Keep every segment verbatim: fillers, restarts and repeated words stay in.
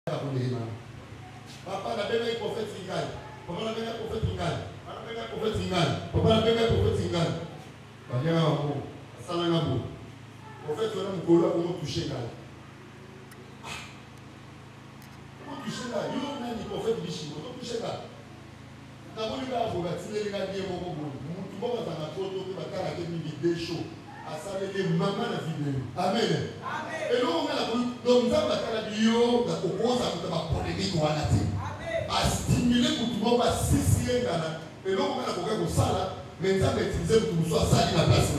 Papa n'a pas prophète Singal. Papa n'a pas prophète Singal. Papa n'a pas prophète Singal. Papa n'a pas prophète Singal. Papa n'a pas prophète Singal. Prophète, on a un golo pour toucher là. Pour toucher là, il y a un prophète Bichi, on toucher là. N'a pas eu à vous bâtir les gars qui ont mon bon. Tout le monde a un photo qui va faire la vidéo chaud. À ça, les mamans la vidéo. Amen. Et là, on a la police. Donc, nous avons la vidéo, la propose à la polémique ou à la tête. À stimuler pour tout le monde, à s'y là. Et là, on a la police pour ça là. Mais nous avons utilisé pour que nous soyons salis la place.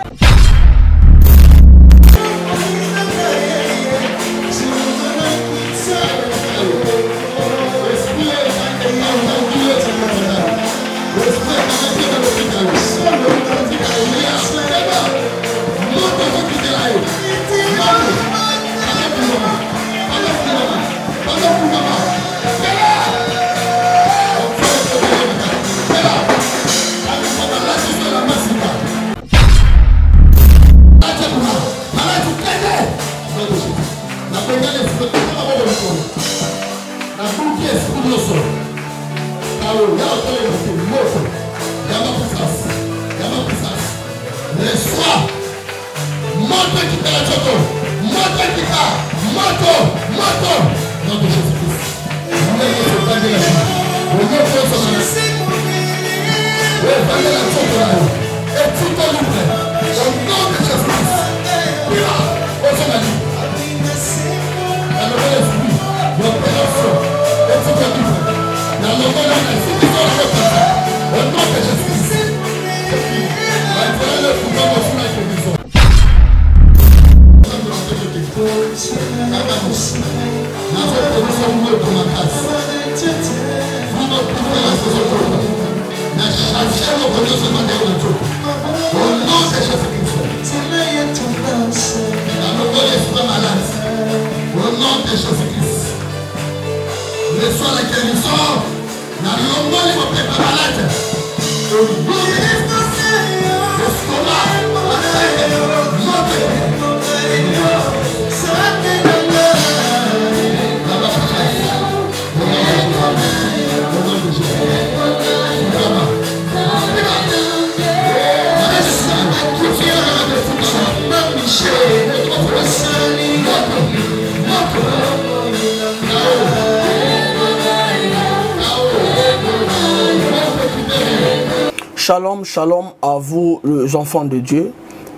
Shalom, shalom à vous les enfants de Dieu.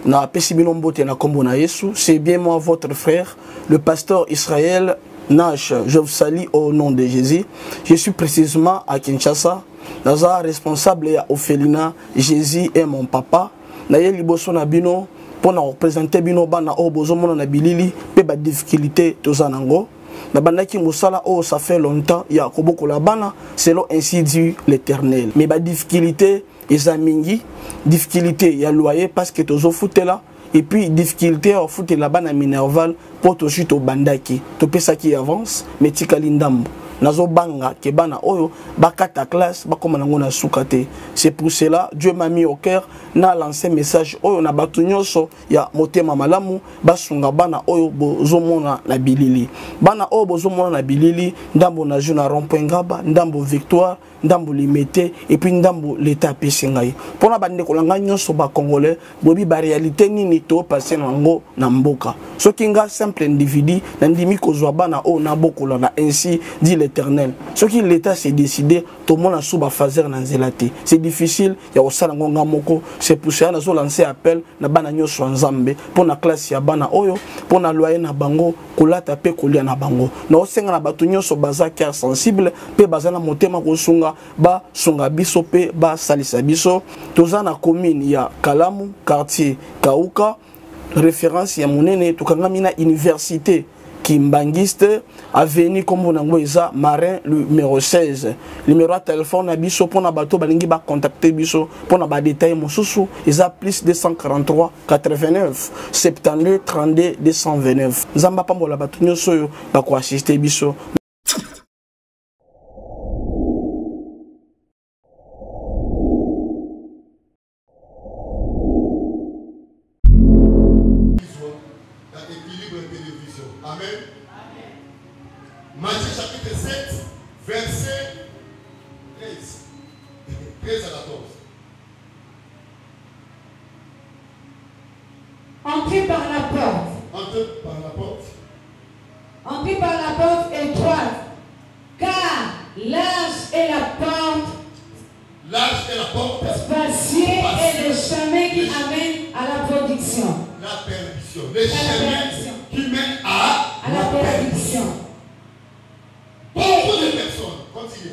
C'est bien moi votre frère, le pasteur Israël Nash. Je vous salue au nom de Jésus. Je suis précisément à Kinshasa. Naza responsable à Ophelina. Jésus est mon papa. Naye liboso na bino pour nous représenter bino bana o bozomo na bilili pe ba difficulté tozanango. Na bandaki musala oh ça fait longtemps ya koboko la bana selon ainsi dit l'Éternel. Mais ba difficulté Ezamingi, difficulté il y a loyer parce que tozo foute là et puis difficulté au foute là-bas na Minerval pour to chute au bandaki to pesa qui avance mais tikali ndambo nazo banga ke bana oyo bakata classe bakoma nango na sukate. C'est pour cela Dieu m'a mis au cœur na lancé message oyo na batu nyonso ya motema malamu basunga bana oyo bozomona na bilili bana oyo bozomona na bilili ndambo na juna rond-point Ngaba ndambo Victoire ndambo limité et puis ndambo l'état pesingai pona bande kolanga nyonso ba congolais bobi ba réalité nini to passer nango na mboka soki nga simple individu na ndimi kozwa bana o na bokola na ainsi dit l'Éternel soki l'état s'est décidé to mona suba fazer na nzelati c'est difficile ya osala ngonga moko. C'est pour ça na zo lancer appel na bana nyonso nzambe pona classe ya bana oyo pona loyer na bango kolata pe kolia na bango na osenga na batu nyonso baza cœur sensible pe baza na motema kosunga ba sunga biso pe ba salisa biso toza na commune ya Kalamu quartier Kauka référence ya monene tukangami na université Kimbangiste avenue comme nango eza Marin numéro seize numéro de téléphone na biso pona bato balingi ba contacter biso pona ba détail mosusu eza plus deux cent quarante-trois quatre-vingt-neuf soixante-douze trente-deux deux cent vingt-neuf nzamba pambola bato nyonso yo ba ko assister biso. Amen. chapitre sept, verset treize. treize à quatorze. Entrez par la porte. Entrez par la porte. Entrez par la porte étroite, car large est la porte, Large est la porte. spacieux est le chemin qui amène à la production. La perdition. Le chemin qui mène à, à la perdition. Beaucoup de personnes. Continuez.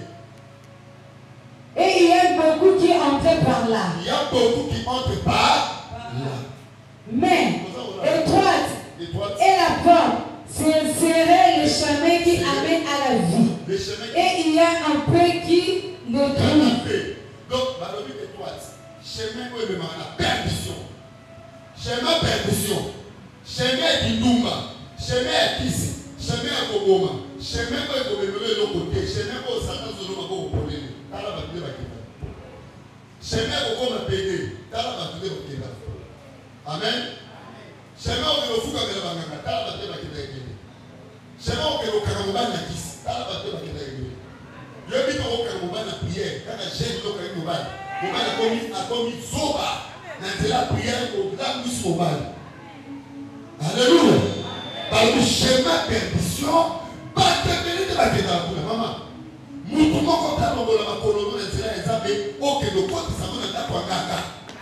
Et il y a beaucoup qui entrent par là. Il y a beaucoup qui entrent par là. Mais étroite Étroite. est la porte, c'est serré le chemin qui amène à la vie. Le chemin qui Et il y a un peu qui le trouve. Donc, la logique étroite. Chemin où il y a la perdition. Chemin perdition. Chemin d'Indumba. Chemin d'Issi. Chemin à Kogoma. Chemin où il y a le côté. Chemin où Satan se trouve à Kogoma. Tala batule bakita. Chemin où il y a le pédé. Tala batule bakita. Amen. Chemin où il y a le fouga de la banganga. Tala batule bakita. Chemin où il y a le karambana kisi. Tala batule bakita. Je dis que vous avez la prière, quand j'ai dit que vous avez la commis soba, dans la prière, au grand mobile. Alléluia. Par le chemin perdition, pas de bénédiction de la guerre. Maman, nous pouvons compter dans la colonie de la examen, aucun de quoi que ça vous n'a pas gagné.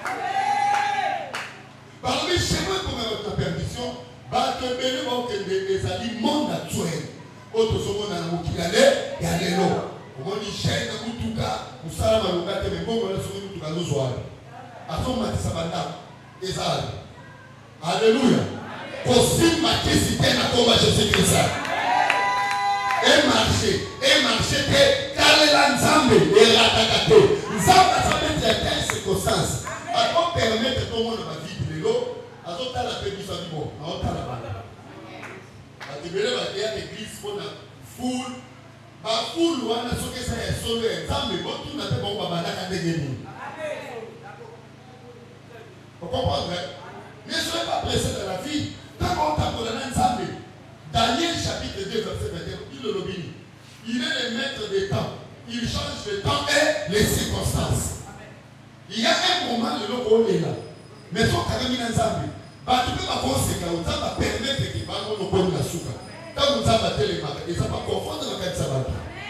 Par le chemin pour la perdition, pas de bénédiction des aliments naturels. Autre chose, on a un mot qui allait, il y a des lots. On dit chaîne à Moutuka, ou Salama Lugate, mais bon, on a sur Moutuka, nous soyons. À son matin, ça va dar. Et ça. Alléluia. Possible, ma question, c'est un combat, je sais que ça. Et marcher, et marcher, que Kalela Nzambe, et Ratakate. Nzambe, ça peut être quelle circonstance. À quoi permettre tout le monde de vivre de l'eau, à tout à la paix du bon, à tout à la balle. À te bénéficer, il y a l'église pour la foule. Ma foule, on a ce que c'est solo examen, bon, tout n'a pas bon babana quand dégainer. Vous comprenez? Ne soyez pas pressés dans la vie. Tant qu'on t'a donné un examen, Daniel chapitre deux, verset vingt et un, il le lobby. Il est le maître des temps. Il change le temps et les circonstances. Il y a un moment de l'eau où on est là. Mais son carrément un examen. Bah, tu peux pas conséquer, ça va permettre qu'il va nous prendre la souka. Quand vous avez battu les marques, ils ne sont pas confondus dans le cas de Sabat.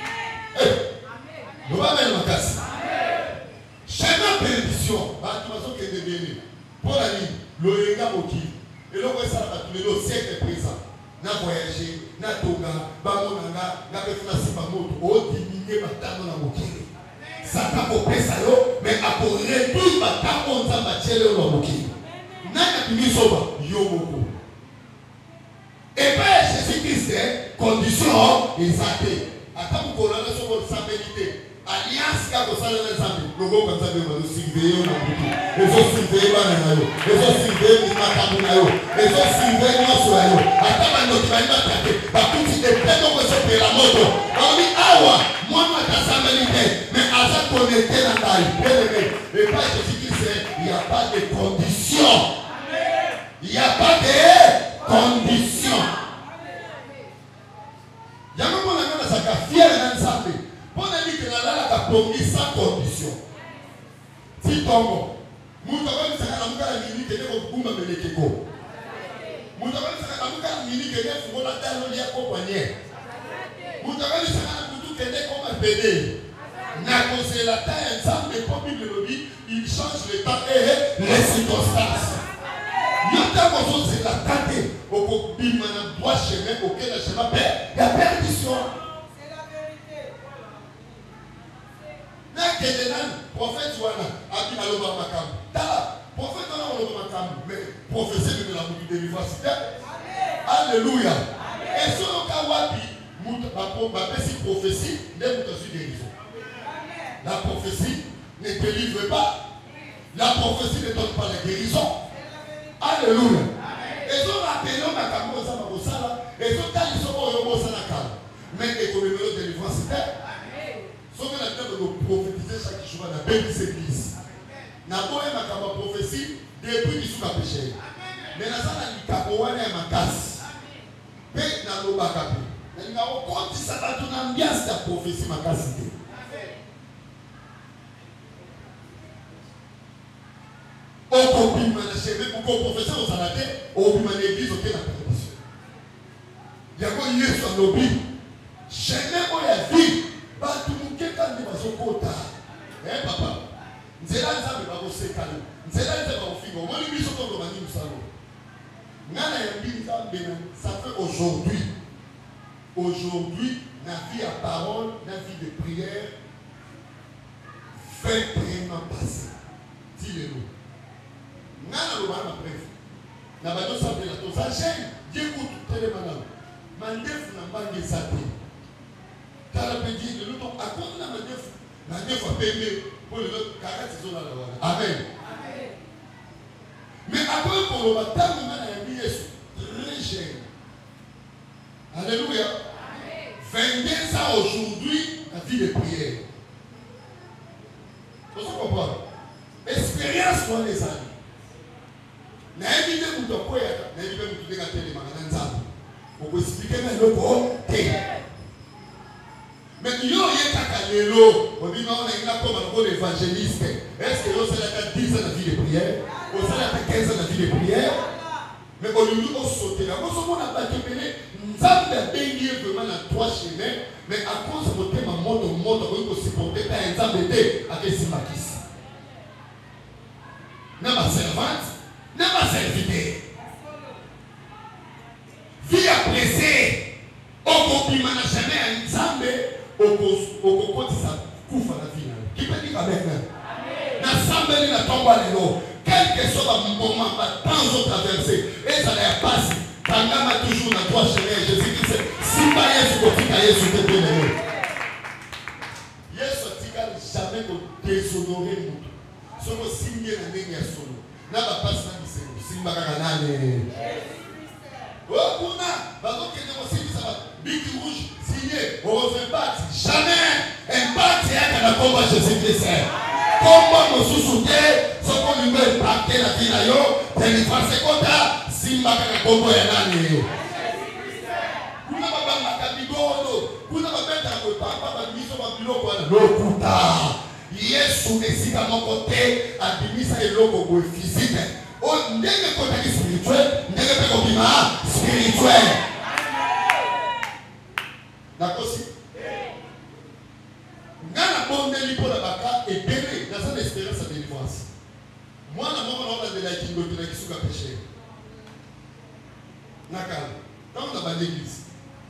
Nous allons mettre ma casse. Chemin perdition, tu vas se devenir. Pour la nuit, le Yenga Moki. Et là, on ça va tous les siècles présents. Na voyager, na toga, bamonanga, na befnasi bamoto, o diminuer batano na Moki. Ça t'a coupé ça, mais après réduire batano na bachele na Moki. N'a pas mis soba, yo moko. Et bien, Jésus-Christ, condition exacte. Attends, vous connaissez sur votre stabilité. Alliance qui a pour ça les amis. Le mot comme ça, vous surveillez au Nabucco. Les autres surveillent pas dans l'eau. Les autres surveillent les matins dans l'eau. Les autres surveillent les sur l'eau. Attends, nous devons nous attaquer. Par contre, il est très long que c'est pour la moto. On dit, ah ouais, moi, moi, ta stabilité. Mais à ça, connecté dans ta vie. Et pas Jésus-Christ, il n'y a pas de conditions. Il n'y a pas de conditions. Il y a un moment où on a fier dans sa vie. On a dit que la lala a promis sans condition. Si tombe, nous avons dit que la mini qui est au bout de l'équipo. Nous avons dit que la mini qui est au bout de la compagnie. Nous avons dit que la mini qui est comme un pédé. N'a causé la taille ensemble, mais comme il le dit, il change le temps et les circonstances. Nous c'est la tête au copie maintenant droit chemin auquel le chemin perd. Il y a perdition. C'est la vérité. Là, quel est le prophète Joana a dit à l'Obama Makam. Là, prophète Joana a l'Obama Makam, mais prophétie de la boutique de l'université. Alléluia. Et sur le cas où ma prophétie n'est pas sur guérison. La prophétie ne délivre pas. La prophétie ne donne pas la guérison. Alléluia. Et so rappelons ma caméra ça va au sala. Et so quand ils sont au sala calme. Mais économie de délivrance. Sauf que la terre de prophétiser chaque jour dans la belle église. N'a pas ma caméra prophétie depuis qu'ils sont péché. Mais la salle du capoane est ma casse. Paix dans l'eau bagapi. Il y a une ambiance de prophétie makasi te. Okobima na cheve pour que professeur aux salades, okobima na église au la perdition. Il y a quoi Yesu alobi. Jamais on a vu. Ba tu muke quand de baso kota. Eh papa. Nzela nzambe ba kosekala. Nzela nzambe ba kofingo. Moi lui biso ko mani musalo. Ngana ya mbili nzambe ça fait aujourd'hui. Aujourd'hui, la vie à parole, la vie de prière, vingt et un ans passés. Dis-le-nous. Nous avons ma bref. Nous avons sablé la tosa chaîne. Dieu coûte tout le monde. Mandef n'a pas de saté. Car la pédie de l'autre, à quoi on a mandef? Mandef a payé pour le autre quarante saisons à la voie. Amen. Mais après, pour le matin, nous avons mis très jeune. Alléluia. vingt-deux ans aujourd'hui, la vie de prière. Vous comprenez? Expérience pour les années. N'ayez pas de quoi, n'ayez pas de quoi de magasin. Vous pouvez expliquer mais le côté. Mais il y a un calélo. On dit non, on a comme un évangéliste. Est-ce que vous avez dix ans de vie de prière? Vous avez quinze ans de vie de prière? Mais au lieu de sauter là, nous avons pas appelé, nous avons béni vraiment dans trois chemins, mais à cause de notre monde, au monde, on peut supporter un exemple de à quel simakis. N'a pas servante, n'a pas serviteur. Vie appréciée, au copie n'a jamais un exemple, au coco de sa couffe à la vie. Qui peut dire avec nous? N'a semblé la tombe à l'élo. Quel que soit le moment, tant de traversées, et ça les passe. Tangama toujours dans trois chemins. Jésus-Christ, si pas Yesu, kotika Yesu te bénir. Yesu tika jamais ko déshonorer mutu. Soko signé na ndenge ya solo. Na ba passe na biselo. Simba kaka nane. Oh kuna, bazo kende mo signé ça big rouge signé. On refait pas jamais un parti à la combat Jésus-Christ. Comment nous soutient, ce qu'on lui met impacter la vie là, délivrance c'est quoi ça? Simba kaka kombo ya nani? Kuna baba makabigono, kuna babeta ko papa ba miso ba biloko na lokuta. Yesu esika moko te adimisa eloko ko physique. O ndenge ko taki spirituel, ndenge pe ko bima spirituel. D'accord si? Ngana bondeli pour la baka et bébé dans une espérance de délivrance. Moi, na moko na de la kingo de la kisuka péché. Nakala. Dans la bande d'église.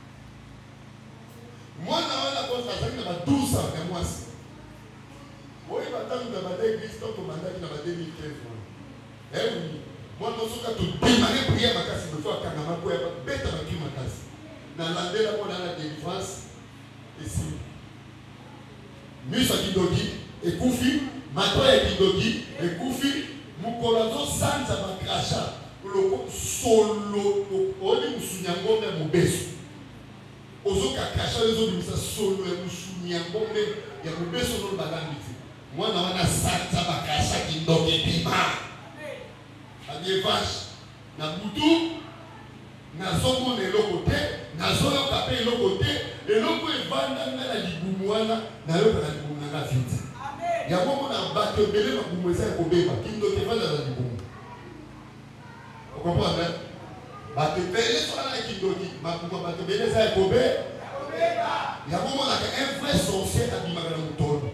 Moi, na la bonne la zaki na douze ans et moi si. Moi, il va dans la bande d'église tant que mandat na deux mille quinze. Eh oui. Moi, non soka tout démarrer prière makasi de fois kangama ko ya beta makki makasi. Na landela ko na la délivrance ici. Misa kidogi, ekufi, matoya kidogi, ekufi, mukolazo sanza makrasha, loko solo, oli musunyangombe mubeso. Ozo kakrasha lezo dimisa solo ya musunyangombe ya mubeso no balambiti. Mwana wana sanza makrasha kidogi bima. Adie vache, na butu, na zongo ne lokote, na zoyo kape lokote, et l'autre evanda na libumu wana na yo na libumu na vite. Ya moko na bato belé na kumweza ko beba kindo ke vanda na libumu. Vous comprenez? Bato belé so na kindo ki makuko bato belé za ko be. Ya moko na un vrai sorcier abimaka na mutolo.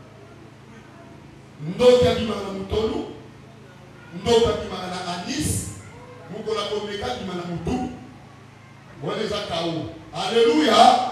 Ndo ya abimaka na mutolo. Ndo abimaka na anis. Muko la komeka abimaka na mutu. Wale za kaou. Alléluia.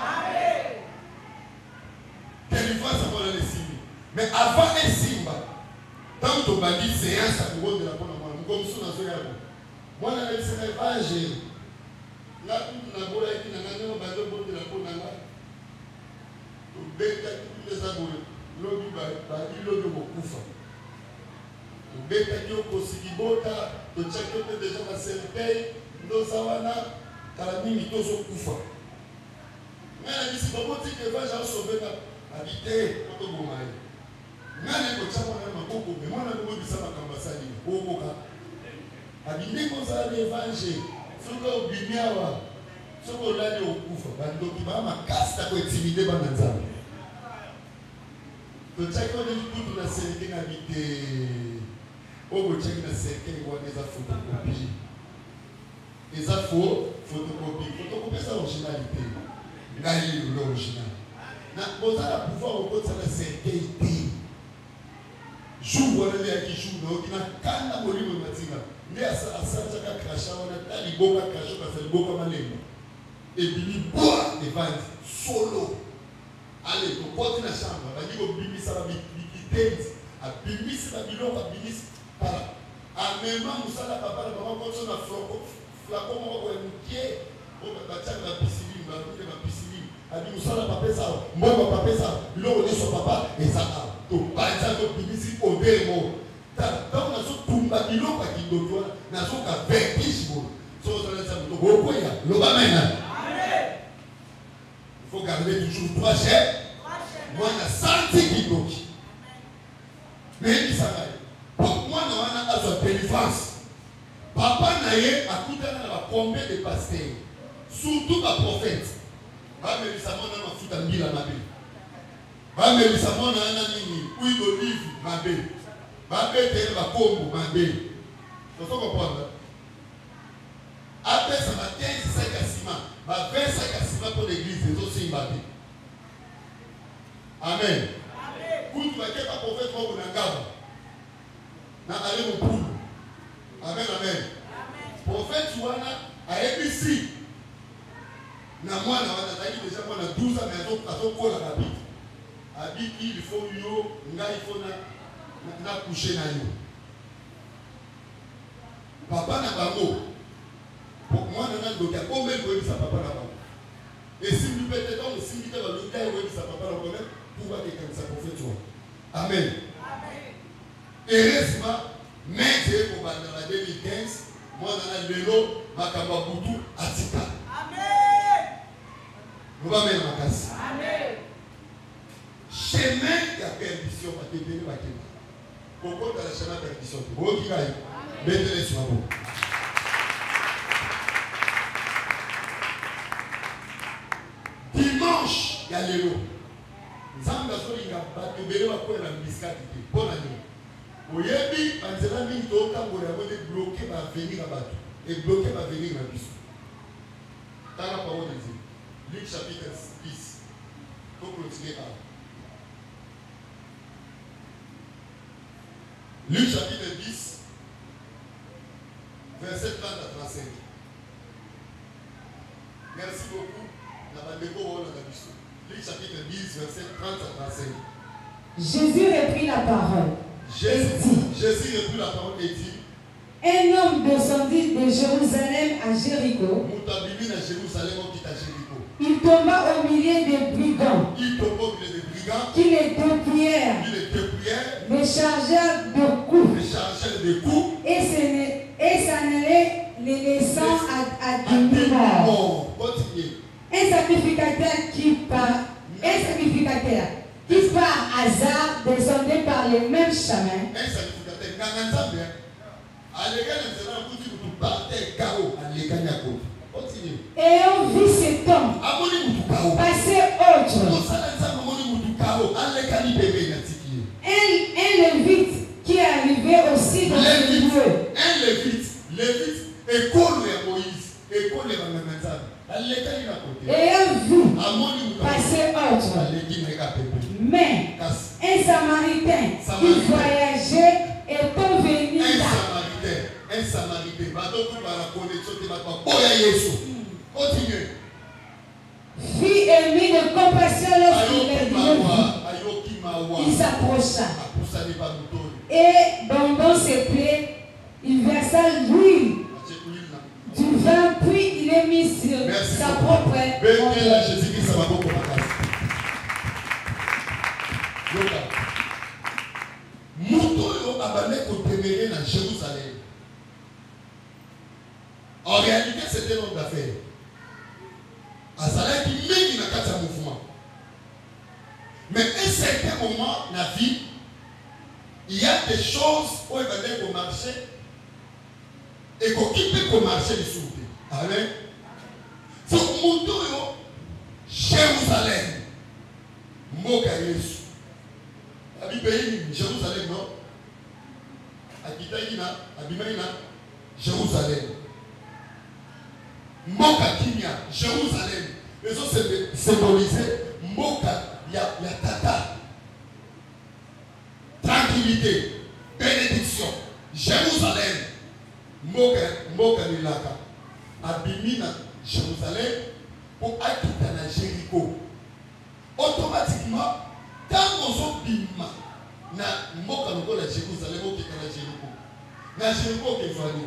Délivrance avant les signes. Mais avant les signes, tant que tu dit séance à niveau de la bonne maman, comme ça dans ce cas. Moi, je ne sais pas, j'ai. Là, tout le monde qui n'a pas de bon de la bonne maman. Tu bêtes tous les abonnés. L'eau du bas, l'eau de mon couffre. Tu bêtes qui au Kosikibota, tu checkes déjà la cervelle, nos sawana, Kalami, Mitoso Koufa. Mais la vie, c'est pas bon que va sauver habiter pour tout le monde. Mais les gens qui ont beaucoup de moi, on a beaucoup de ça dans l'ambassade. Beaucoup de habiter comme ça, l'évangile. Ce qu'on a oublié, ce Ce qu'on l'a dit au couvre, donc il va m'accaster à intimider par Nanzam. Donc chaque fois que tout la série habité, au bout de la série, il voit des photocopies. Les infos, photocopie, photocopie c'est l'originalité. Ngaï l'original. Vous allez pouvoir au côté de la sécurité. Joue pour aller qui joue, donc il n'a qu'un aboli de matinée. Mais à ça, ça, ça a craché, on a dit bon, on a craché parce que le bon comme un et puis il boit des ventes solo. Allez, donc quand tu es dans la chambre, on va dire que Bibi ça va biquiter, à Bibi c'est la bilon, à Bibi par en même temps, nous allons papa, nous allons continuer à flacon, flacon, on va voir un pied, on va bâtir la piscine, on va bâtir la piscine. A dit, nous allons papa ça, moi, je vais papa ça, l'on est sur papa, et ça a. Donc, par exemple, Bibi si au démon. Donc, nous sommes tous les bilons, pas qui nous doivent, nous sommes qu'à vertige, nous sommes dans le beaucoup, il y a l'obamène. Il faut garder toujours trois chefs. Moi, on a senti qu'il donc. Mais il s'en va. Pour moi, on a une délivrance. Papa Naye a coûté combien de pasteurs, surtout les prophètes. Mais il s'en va foutre un mille à ma belle. Mais il s'en va un mini, huile d'olive, ma belle. Ma belle, elle va combo, ma belle. Vous comprenez? Après, ça va quinze sacs à ciment. Va vingt sacs à ciment pour l'église. C'est aussi une bâtie. Amen. Quand tu vas dire un prophète, tu vas vous na aller au poule. Amen, amen. Prophète, tu vas à A B C. Na moi, na déjà moi na douze ans, mais à ton col à la bite. À bite, il faut yo, il faut na coucher na yo. Papa n'a pas mot. Pour moi, on a donc combien de sa papa là-bas. Et si nous peut-être on si nous avons le cas où sa papa là-bas, pour voir quelqu'un ça prophète toi. Amen. Heureusement, mais Dieu pour dans la deux mille quinze, moi dans la Lelo, Makamba Boutou, Atika. Amen. Nous allons mettre ma casse. Amen. Chemin de la perdition, parce que Dieu va te dire. Pourquoi tu as le chemin de la perdition? Vous qui gagnez, mettez-les sur la boue. Dimanche, il y a l'élo. Zamba solinga bato bele bakoya na biskati te. Bonne année. Oyebi, anzela mingi to tango ya bode bloquer ba venir bato et bloquer ba venir na biso. Dans la parole de Dieu. Luc chapitre dix. Pour continuer à. Luc chapitre dix, verset trente à trente-cinq. Merci beaucoup. Luc chapitre dix, verset trente à trente-cinq. Jésus reprit la parole. Jésus, et dit, Jésus reprit la parole et dit, un homme descendit de Jérusalem à Jéricho. Il tomba au milieu des brigands. Il tomba au milieu des brigands. Qui les dépouillèrent. Qui les dépouillèrent. Les chargèrent de coups. Les chargèrent de coups. Et s'en allait les laissant à, à demi-mort. Un sacrificateur qui part, un sacrificateur qui par hasard descendait par les mêmes chemins. Un sacrificateur, et on vit cet homme passer autre. Un, un lévite qui est arrivé aussi dans ce lieu. Un lévite, lévite, école de Moïse, école de Manamazan. Et on vit passer autre. Mais un samaritain qui voyageait est venu là. Un samaritain, va donc par la connexion de ma Jésus. Continue. Fut ému de compassion lorsqu'il est venu. Il s'approcha. Et dans ses plaies, il versa l'huile du vin, puis il est mis sur Merci sa beaucoup. propre la Jésus-Christ, ça va beaucoup passer. Moutoyo abandonné pour demeurer dans Jérusalem. En réalité, c'était un homme d'affaires. Azalaki mingi na kati ya mouvement. Mais à un certain moment dans la vie, il y a des choses où il va marcher et qu'on peut marcher les sourds. Amen. C'est Montoyo, Jérusalem. Moka Yesu. Abibéini, Jérusalem, non? Akitaïna, Abimaïna, Jérusalem. Moka Kimia, Jérusalem. Les autres symbolisaient Moka, il y a tata. Tranquillité, bénédiction. Jérusalem. Moka, Moka Milaka. Abimina, Jérusalem, pour Akitana Jéricho. Automatiquement, quand on s'en bima, na Moka Noko la Jérusalem, au Kitana Jéricho. Na Jéricho qui est venu.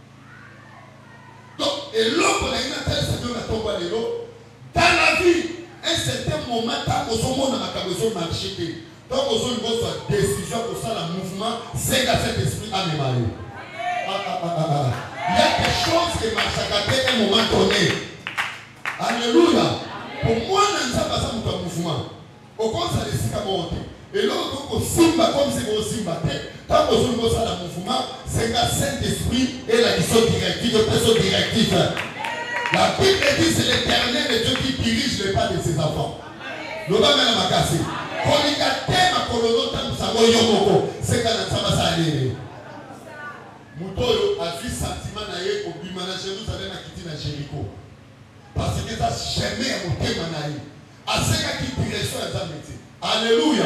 Donc, et l'homme on a une telle saison à tomber les lots. Dans la vie, un certain moment, tant qu'on s'en monte dans la cabane, marché. Donc, on s'en monte sur la décision pour ça, le mouvement, c'est qu'à cet esprit à mémoire. Ah, ah, ah, ah, ah. Il y a des choses qui marchent à un moment donné. Alléluia. Pour moi, je ne sais pas ça mon mouvement. Au contraire, c'est ce qu'on et là, on simba comme c'est au simba. Tant que je ça le mouvement, c'est que Saint-Esprit est la mission directive, la personne directive. La Bible dit c'est l'Éternel le Dieu qui dirige les pas de ses enfants. Nous va même à casser. Quand il y a thème à Colono, c'est quand ça va aller. Moutoyo a vu sentiment naïe au Bimana Jérusalem à quitter na Jéricho. Parce que ça jamais à mon thème naïe. À ce qui direction à sa métier. Alléluia.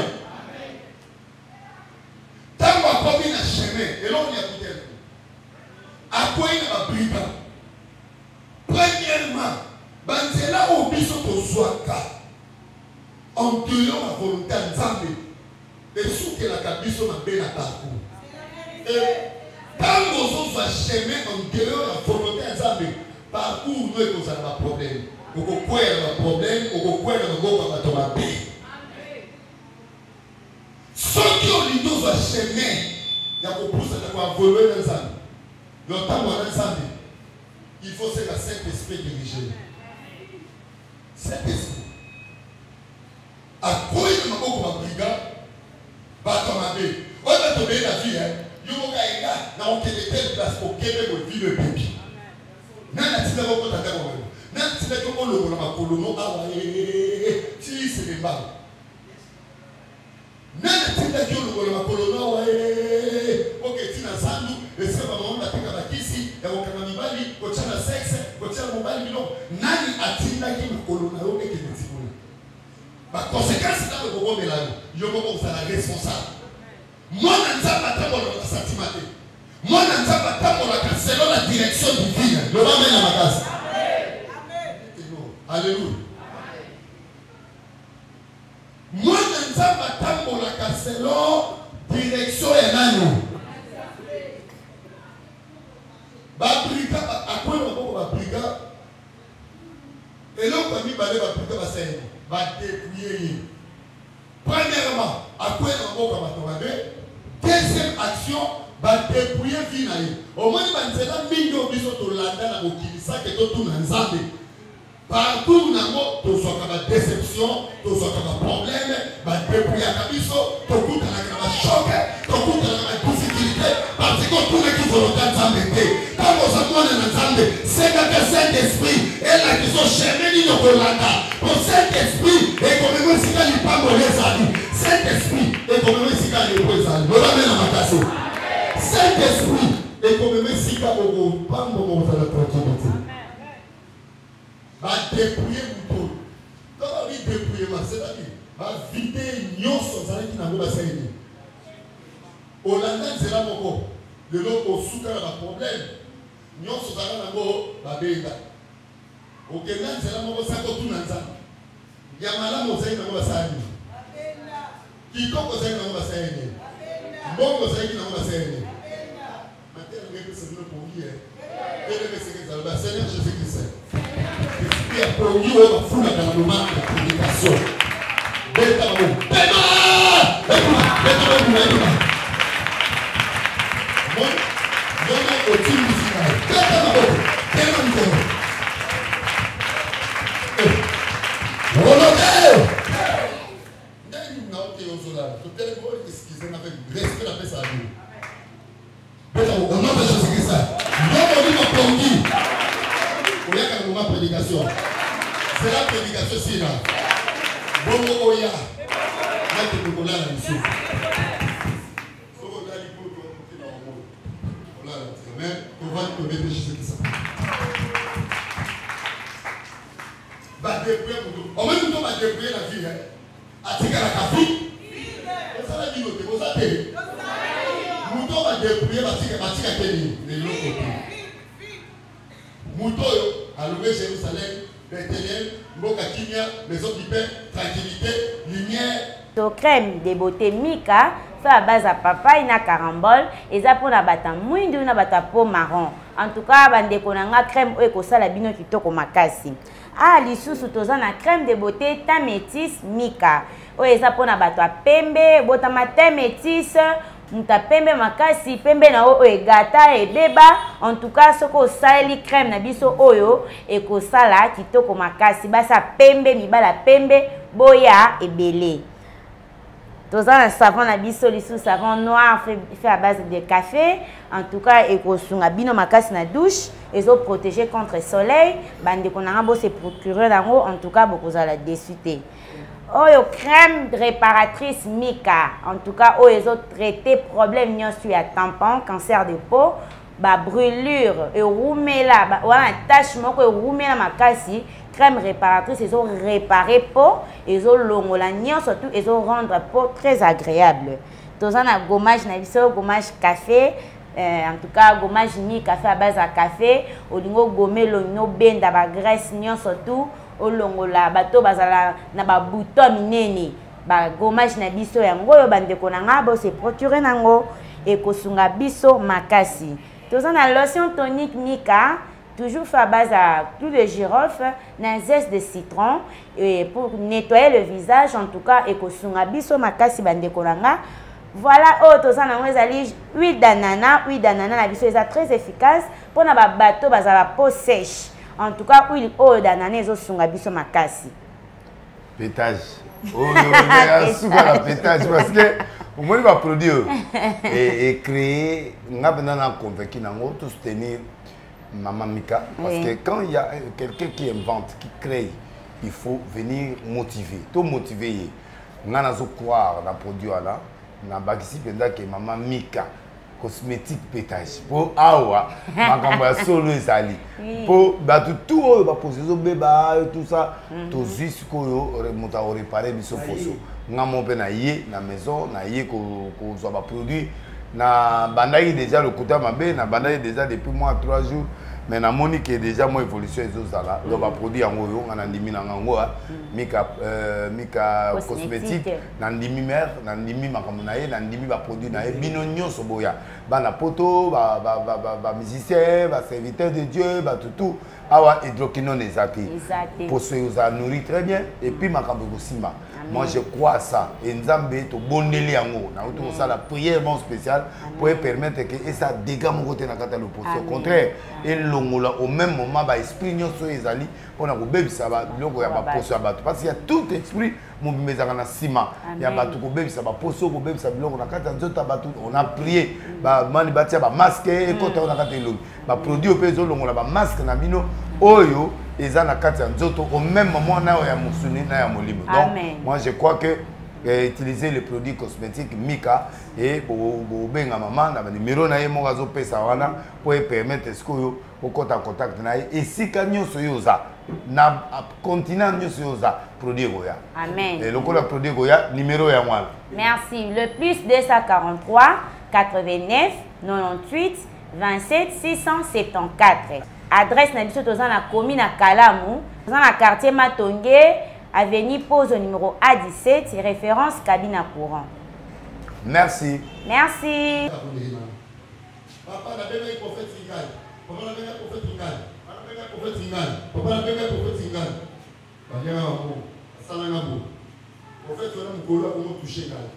Tant qu'on a commis un chemin, et là on y a tout un coup. À quoi il y a un brigand? Premièrement, c'est là où on biso to zwaka. En cueillant la volonté de Nzambe. Et sous que la cabiso m'a bien attaqué. Et quand on soit chemin en cueillant la volonté de Nzambe, parcours nous est un problème. On peut quoi un problème, on peut quoi un bon à tomber. Ceux qui ont l'idée de chemin, il y a beaucoup de voler dans Nzambe. Le temps où on a Nzambe, il faut que le Saint-Esprit dirige. Saint-Esprit. À quoi il y a beaucoup de brigades, Batomabé. On va tomber la vie, hein. Il y a un telle place pour Québec où vit le bébé. Nana tila ko tata ko wele. Nana tila ko lo ko na kolono awa eh ti se le ba. Nana tila ko lo ko na kolono awa eh OK tina sandu ese ba mama tika bakisi ya ko kama mibali ko chana sexe ko chana mobali bilo nani atinda ki na kolono yo ke ke tibula. Ba conséquence na ko ko mela yo yo ko sa responsable. Moi na nzamba tamolo na satimate. Moi, je ne sais pas selon la direction divine. Le va mettre à ma place. Alléluia. Moi, je ne sais pas selon la direction et l'anneau. Babrika, à quoi on va babrika? Et là, on va dire que va faire va dépouiller. Premièrement, à quoi on va babrika? Deuxième action. Va dépouiller vie naïe. Au moins, il va dire que mingo biso to landa na okilisa que to tout nanzambe. Partout namo to so kaba déception, to so kaba problème, va dépouiller kabiso, to kuta na kaba choc, to kuta na kaba difficulté parce que tout le qui volonté nzambe té. Quand on s'attend à nzambe, c'est que le Saint-Esprit est là qui sont chemin ni no kolanda. Pour Saint-Esprit et comme moi si ka li pa molé zali. Saint-Esprit et comme moi si ka li po zali. Lo va mettre na makasi. Saint-Esprit est comme même si pas au pas au dans la tranquillité. Va dépouiller mon tout. Quand on dit dépouiller, c'est-à-dire va vider nyonso zali qui n'a pas saigné. Au lendemain c'est là mon le lot au souka la problème. Nyonso zali na go va benda. Au Kenya c'est là mon ça tout nanza. Yamala mo saigné na go saigné. Kitoko saigné na go saigné. Bongo saigné na go saigné. Seigneur Jésus-Christ, il a promis au fou dans le moment de la prédication. Au nom de Jésus-Christ, non, on dit ma prédication. bongo oya nake kokolala lisusu soko otali po totina yango olala te mais tovandi tobete chisekisa badébrouille moto omoi moto badébrouille na vie atikalaka fi osala bino te boza te moto badébrouille batikake nini leloko te moto oyo alobe Jérusalem, Bethléem, Mboka Kimia, Maison du Père, tranquillité, lumière. To crème de beauté Mika fait à base à papa ina carambole et ça pour na bata mwindu na bata peau marron. En tout cas bande konanga crème oyo ko sala bino kitoko makasi. Ah lisusu toza na crème de beauté ta métis Mika. Oyo ça pour na bata pembe, bota matin métis. Muta pembe makasi pembe na o egata ebeba en tout cas soko sali crème na biso oyo ekosala kitoko makasi basa pembe mibala pembe boya ebele toza na savon na biso lisu savon noir fait, fait à base de café en tout cas ekosunga bino makasi na douche ezo protéger contre soleil bande konanga bo se procurer nango en tout cas bokozala déçu. Oyo crème réparatrice Mika. En tout cas, oyo ils ont traité problème sur à tampon, cancer de peau, ba brûlure, et roumela, ba wana tache moko e roumela makasi, crème réparatrice, ils ont réparé peau, ils ont longola nion surtout ils ont rendre peau très agréable. Tozana gommage na biso, gommage café. Euh, en tout cas, gommage ni café à base à café, olingo gomé l'oignon benda ba graisse nion surtout. Olongola bato bazala na ba bouton minene ba gommage na biso yango yo bandeko na nga bo se procurer nango e kosunga biso makasi. Toza na lotion tonique Mika toujours fait à base à clou de girofle na zeste de citron et pour nettoyer le visage en tout cas e kosunga biso makasi bandeko na nga. Voilà, oh, toza na ezali huile d'ananas, huile d'ananas na biso eza très efficace pour na ba bato bazala peau sèche. En tout cas, huile oil d'ananas au sunga biso makasi. Pétage. Oh, non, la pétage parce que au moins il va produire et, et créer. On a besoin convaincu nango tout soutenir Maman Mika parce oui. que quand il y a quelqu'un qui invente, qui crée, il faut venir motiver. Tout motiver. On a besoin croire dans le produit là. On a besoin que Maman Mika cosmétique pétage pour awa makamba solo ezali pour batu tout oyo ba poser beba tout ça to jusqu'au remonta au réparer biso poso ngamo pe na ye na maison na ye ko ko zo ba produit na bandaki déjà le kota mabe na bandaki déjà depuis mois trois jours mais na monique déjà moi évolution ezozala donc ba produit yango yo ngana ndimi na ngango Mika euh, Mika cosmétique na ndimi mère na ndimi makambo na ye na ndimi ba produit na ye bino nyonso boya bana poto ba ba ba ba musicien ba serviteur de Dieu ba tout tout awa hydroquinone ezati pour se usa nourrit très bien et puis makambo kosima moi je crois à ça et nzambe to bondeli yango na to ça la prière bon spéciale pour permettre que et ça dégâts mon côté na kata le poste au contraire et longola au même moment ba esprit nyonso ezali pour na ko bebisa ba biloko ya ba poste ya bato parce qu'il y a tout esprit mon bimezaka na sima ya bato ko bebisa ba poste ko bebisa biloko na kata nzota bato on a prié ba mani batia ba masque et kota on a kata elongi ba produit au peso longola ba masque na bino oyo eza na kati ya nzoto au même moment na ya musuni na ya molimo donc moi je crois que eh, utiliser les produits cosmétiques Mika et pour benga maman na numéro na ye mo gazo pesa wana pour permettre ce que yo au contact na ye et si kanyo soyoza na continent nyo soyoza produit goya amen et le ko la produit goya numéro ya mwana merci le plus deux cent quarante-trois quatre-vingt-neuf quatre-vingt-dix-huit vingt-sept six cent soixante-quatorze. Adresse na biso toza na commune à Kalamu, toza na quartier Matonge, avenue Pose au numéro A dix-sept, référence cabine à courant. Merci. Merci. Papa na bébé prophète Singal. Papa na bébé prophète Singal. Papa na bébé prophète Singal. Papa na bébé prophète Singal. Banya ngo, sala ngabo. Prophète wana mukolo ko toucher ngal.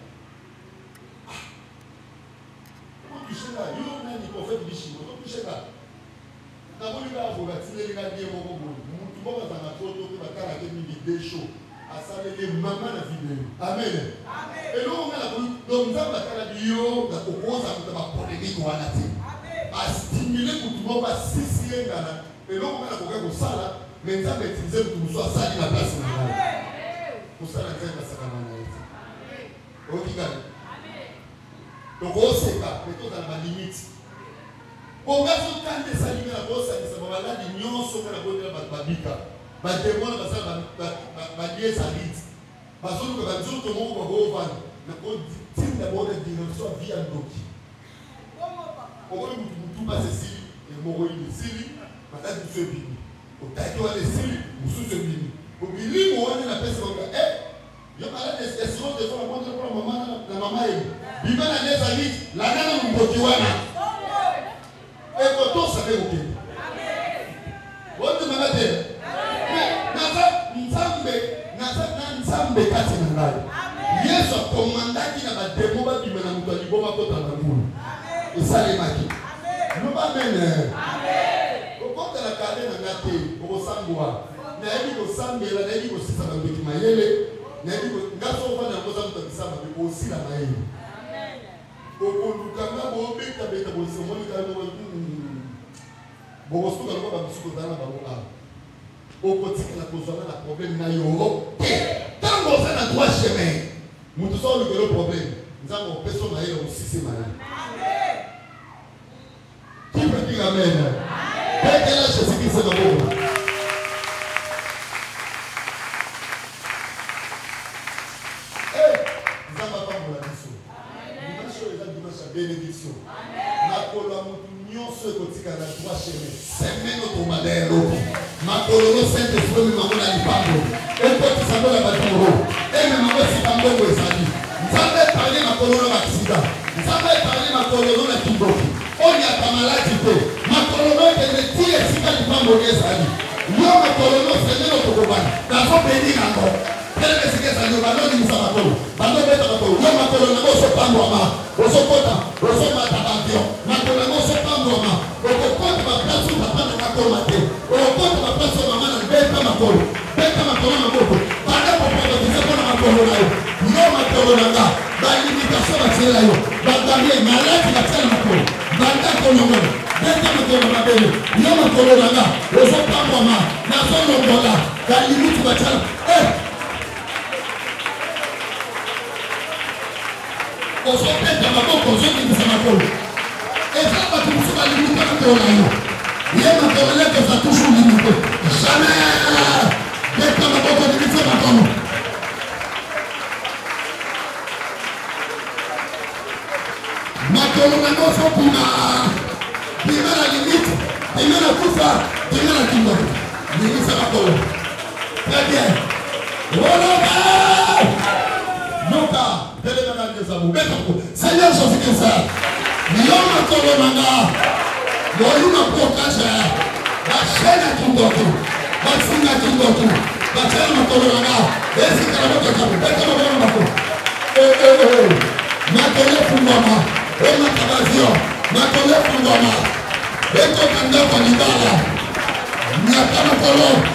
Ko toucher ngal, yo na ni prophète bishimo, ko toucher ngal. Na boli ba ko batineli ka die moko boli. Mutu moko zanga toto ke bakala ke mingi de show. Asalele mama na video. Amen. Amen. Et donc on a donc ça bakala bio da kokoza ko ba polémique wana ti. A stimuler mutu moko ba sisiye ngana. Et donc on a ko ka ko sala, mais ça maîtriser mutu so asali na place na. Pour ça, la terre va s'arranger. Ok, regardez. Donc, on sait pas, mais tout dans la limite. Pour moi, si on a des aliments à cause, ça va là, les nions sont à la bonne de la babika. Bah, des mois, ça va lier sa vite. Parce que va dire que mon gros van, le code dit d'abord de direction via le doki. On va tout passer ici, et mon rôle ici, ma tête de ce bini. Au taquet, on est ici, ou sous ce bini. Au bini, on a la personne, eh, il y a pas des questions de fois, moi, je prends la maman, la maman est. Biba na les amis, la nana mbokiwana. Et quand on savait où il est. On te m'a dit. Nasa, nsambe, nasa, nsambe kati na ngai. Yesu commandaki na ba demo ba bima na mutu aliboma kota na mulu. Esalemaki. No ba mene. Amen. Okota la kale na ngate, okosangwa. Na yebi ko sambela, na yebi ko sisa ba mbeki mayele. Na yebi ko ngaso ofana ngoza mutu bisama be ko sila mayele. Okondukanga bobeta beta bosemoni kana bo bokosuka loko ba bisuko dana ba mo a. Okotika la kozana na problème na yo. Tango ça na trois chemins. Mutu so le problème. Nzango peso na yele aussi c'est malade. Amen. Qui peut dire amen? Amen. Quel est Jésus-Christ dans le monde? Eh, nzamba pa pour la mission. Bénédiction. Makolo mutu nyonso ekotika na trois chemins. Semaine otomadero. Makolo saint esprit mamona lipando. Ekoti sandola baturo. Eme mambo sikambo ezali. Nzambe parler makolo na accident. Nzambe parler makolo na kiboki. Oni atamalati pe. Makolo no kende tie sika lipando ezali. Yo makolo no semaine otokobana. Dazo béni ngako. Quel est ce que ça nous va donner nous avons tout. Bando beta bato. Yo makolo na moso pambo ama. Oso kota, oso mata badio. Makolo na moso pambo ama. Oko kota ba plaso papa na makolo mate. Oko kota ba plaso mama na beta makolo. Beta makolo na moko. Banda popo ba dise kona makolo na yo. Yo makolo na nga. Ba limitation ba tsela yo. Ba damie malaki ba tsela makolo. Banda kono ngona. Beta makolo na bele. Yo makolo na nga. Oso pambo ama. Na so longola. Ba limite ba tsela. Eh. Oso peta maboko oso kibisa makolo. Eza batu musuka limite makolo na yo. Ye makolo leke za toujours limite. Jamais. Peta maboko limite makolo. Makolo na moso pima. Pima la limite. Pima la kufa. Pima la kimbo. Limite makolo. Très bien. Voilà. Noka. Seigneur Jésus-Christ, Yoma Kolonanga, Yoma Pokaja, Bachena Kindoku, Basinga Kindoku, Bachena Kolonanga, Esikaramoto Kapu, Bekamako, eh eh eh, Makole Fungoma, Ema Tabazio, Makole Fungoma, Beko Kanda Kanibala, Nyakama Kolo.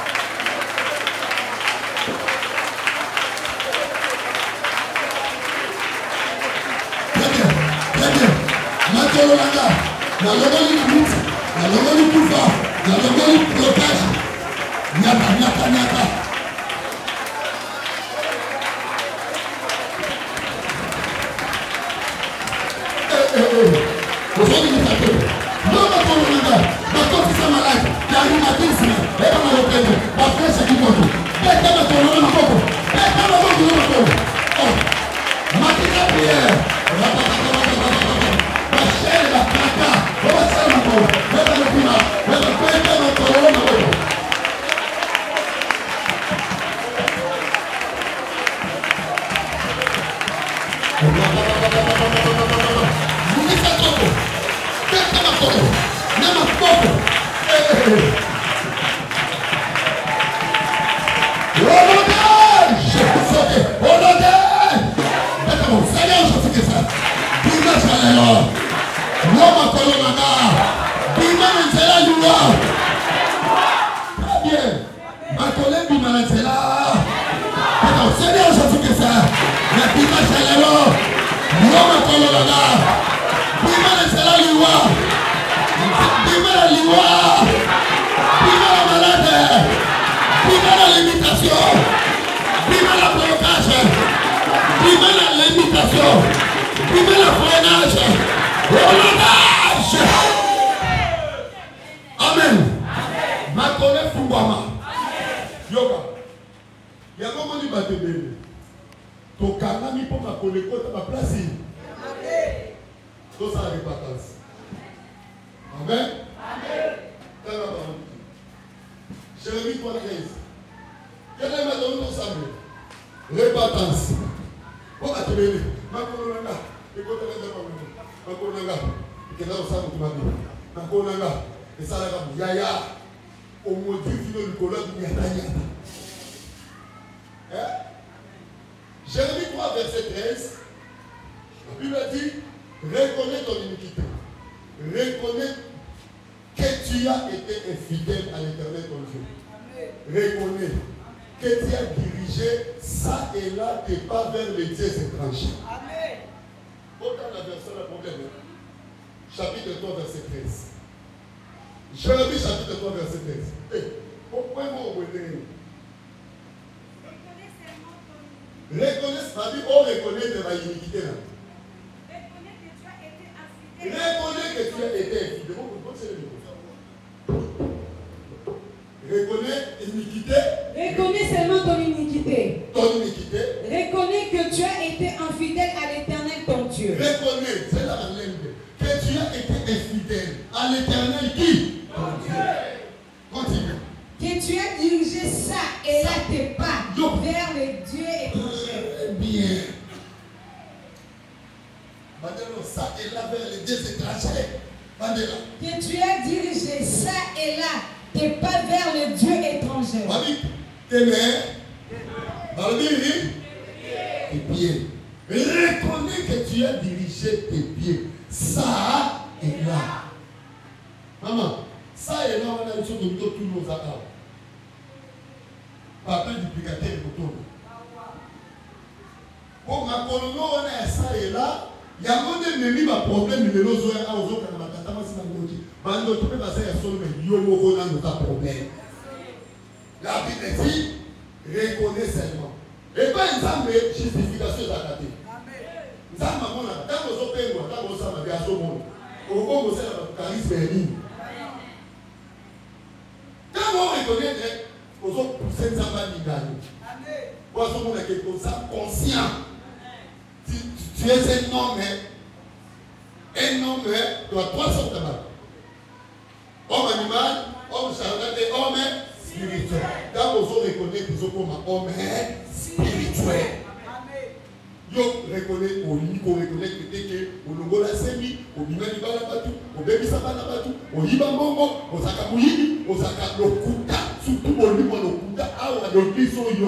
Makolo nanga, na logoli limite, na logoli kufa, na logoli blocage. Nyaka, nyaka, nyaka. Eh, eh, eh. Aujourd'hui, nous avons. Non, makolo nanga, makoti sa malade, la rhumatisme, et on a repris, la flèche qui compte. Bête à makolo nanga makoko, bête à makolo nanga makolo. Oh, makina prière. La placa, vamos a hacer una cosa, vamos a hacer una cosa, vamos a hacer una cosa. Munisa toco, vete a toco, nada más poco. ¡Olodé! ¡Olodé! ¡Olodé! Vete a un señor, yo sé que está. Dime, Señor. Roma Kolonanga, Bima Nzela Lua. Très bien. Makole Bima Nzela. Alors, Seigneur Jésus-Christ, la Bima Chalero, Roma Kolonanga, Bima Nzela Lua. Bima la Lua. Bima la malade. Bima la limitation. Vive la blocage. Vive la limitation. Vive le freinage. Relâche. Amen. Ma collègue Foumbama. Yoga. Il y a un moment où il va te bénir. Ton canami pour ma collègue, tu vas placer. Tout ça, la répétance. Amen. Amen. Jérémie trois treize. Quel est ma donne tout ça? Répétance. On va te bénir. Ma collègue, écoute les deux. Ma collègue, qui est là au sein de ma vie. Ma collègue, et ça, la yaya. Au motif de Nicolas du Yata Yata. Jérémie trois, verset treize. La Bible dit, reconnais ton iniquité. Reconnais que tu as été infidèle à l'Éternel ton Dieu. Reconnais que tu as dirigé ça et là tes pas vers les dieux étrangers. Autant la version la problème. Chapitre trois, verset treize. Jérémie chapitre trois, verset treize. Eh, pourquoi vous revenez? Reconnais, ça dit, on reconnaît de ma iniquité là. Reconnais que tu as été infidèle. Reconnais iniquité. Reconnais seulement ton iniquité. Ton iniquité. Reconnais que tu as été infidèle à l'Éternel ton Dieu. Reconnais, c'est la langue, que tu as été infidèle à l'Éternel qui? Ton Dieu. Continue. Que tu as dirigé ça et là tes pas vers les dieux étrangers. Bien. Maintenant, ça et là vers les dieux étrangers. Que tu as dirigé ça et là tes pas vers les dieux étrangers. Tes mains. Tes pieds. Reconnais que tu as dirigé tes pieds. Ça et là. Maman, ça et là, on a une chose de tous nos accords. Papa duplicateur de Kotono. Pour ma colonie, on a ça et là. Il y a un problème, mais les autres, on a un problème. Bando tu peux passer à son mais yomo kona nous a problème. La Bible dit reconnais seulement. Et pas une femme justification d'Akate. Nzamba mona tant aux opéros, tant aux sama bien au monde. Au Congo c'est la charisme béni. Quand on reconnaît aux autres pousser Nzamba Nigani. Amen. Pour ce monde qui est conscient. Tu, tu es un homme, un homme, tu as trois sortes de mal. Homme animal, homme charnel et homme spirituel. Quand vous reconnaissez que vous êtes homme spirituel. Yo reconnaît au lit, qu'on reconnaît que t'es que au logo la semi, au bimani bala batu, au baby sabana batu, au hibambongo, au sakamuyibi, au sakalokuta, surtout au niveau lokuta, à la lokiso yo.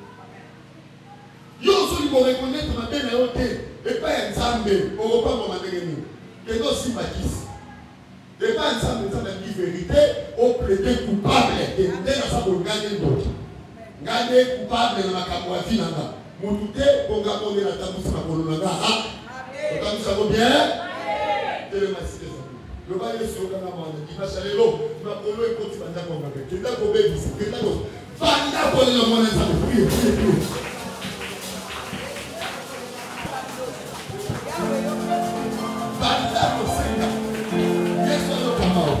Yo aussi vous reconnaître ma peine à ôter, et pas un zambe, au repas mon manérini, et non si maquis. Et pas un zambe, ça m'a dit vérité, au plaider coupable, et nous donnons ça pour gagner d'autres. Gagner coupable dans ma camouflage nanga. Mon douté, pour gagner la tabousse ma colonne. Ah, vous ça va bien? Télématique. Le bail est sur le canard, il va chaler l'eau, ma colonne est pour Banda pour ma bête. Tu n'as pas obéi, tu n'as pas obéi. Banda pour le monde, ça me prie, prie, prie. Banda pour Seigneur. Yes, on le commande.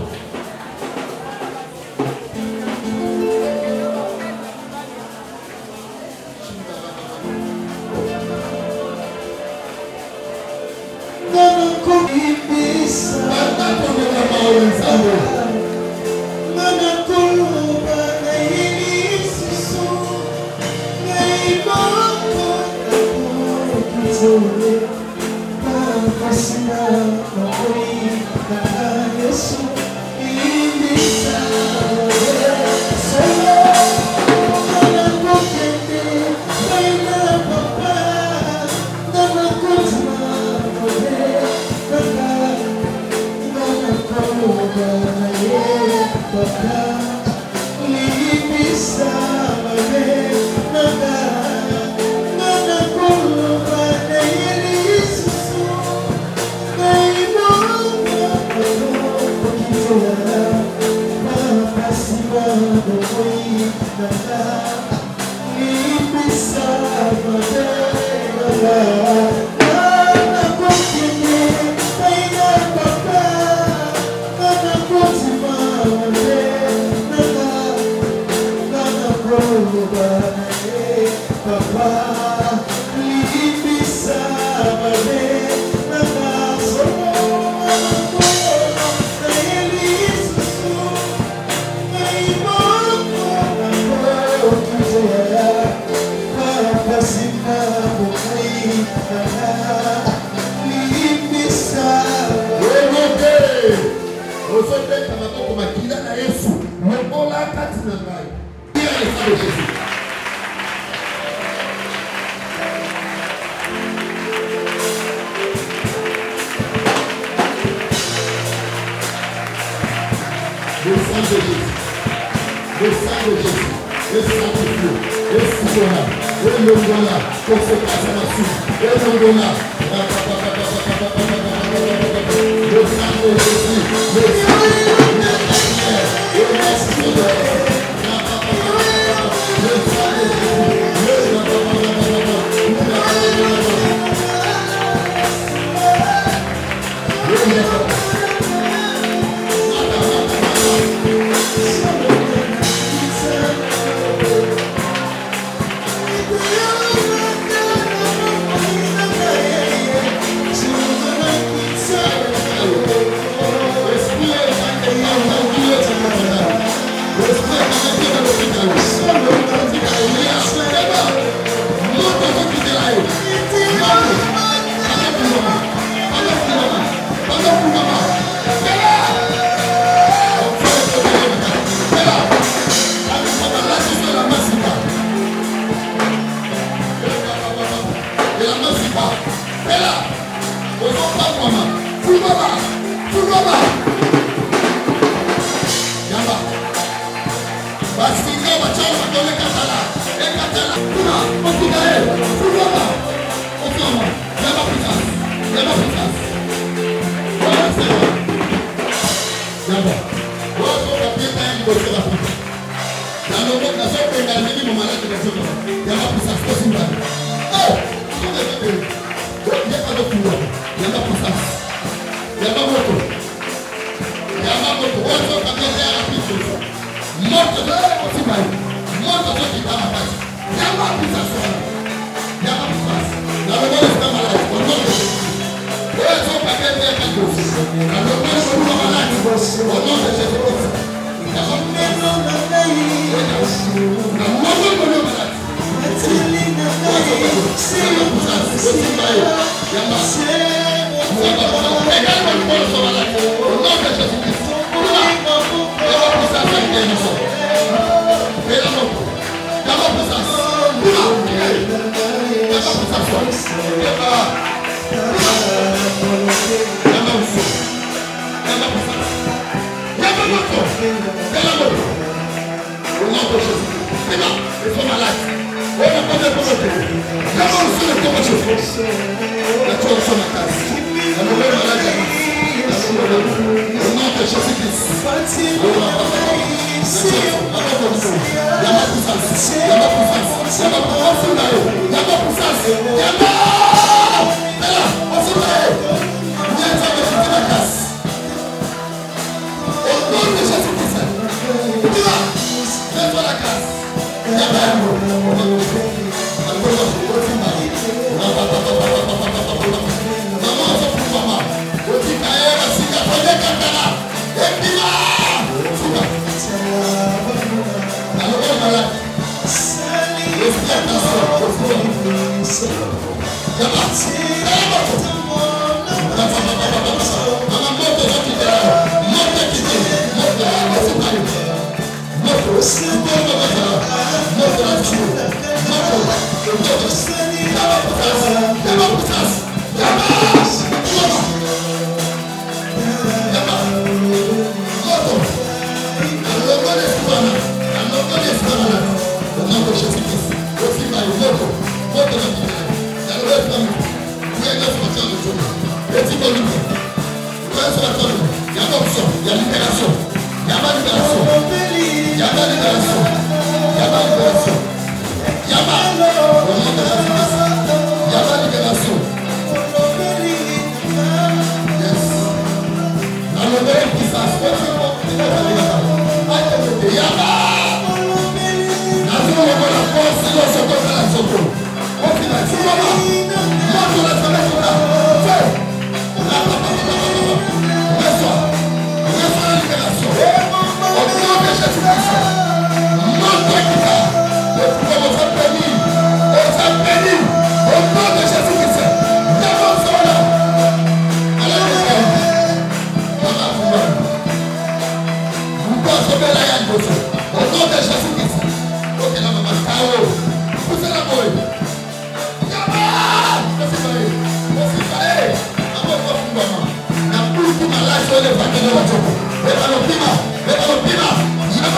Oh, Yama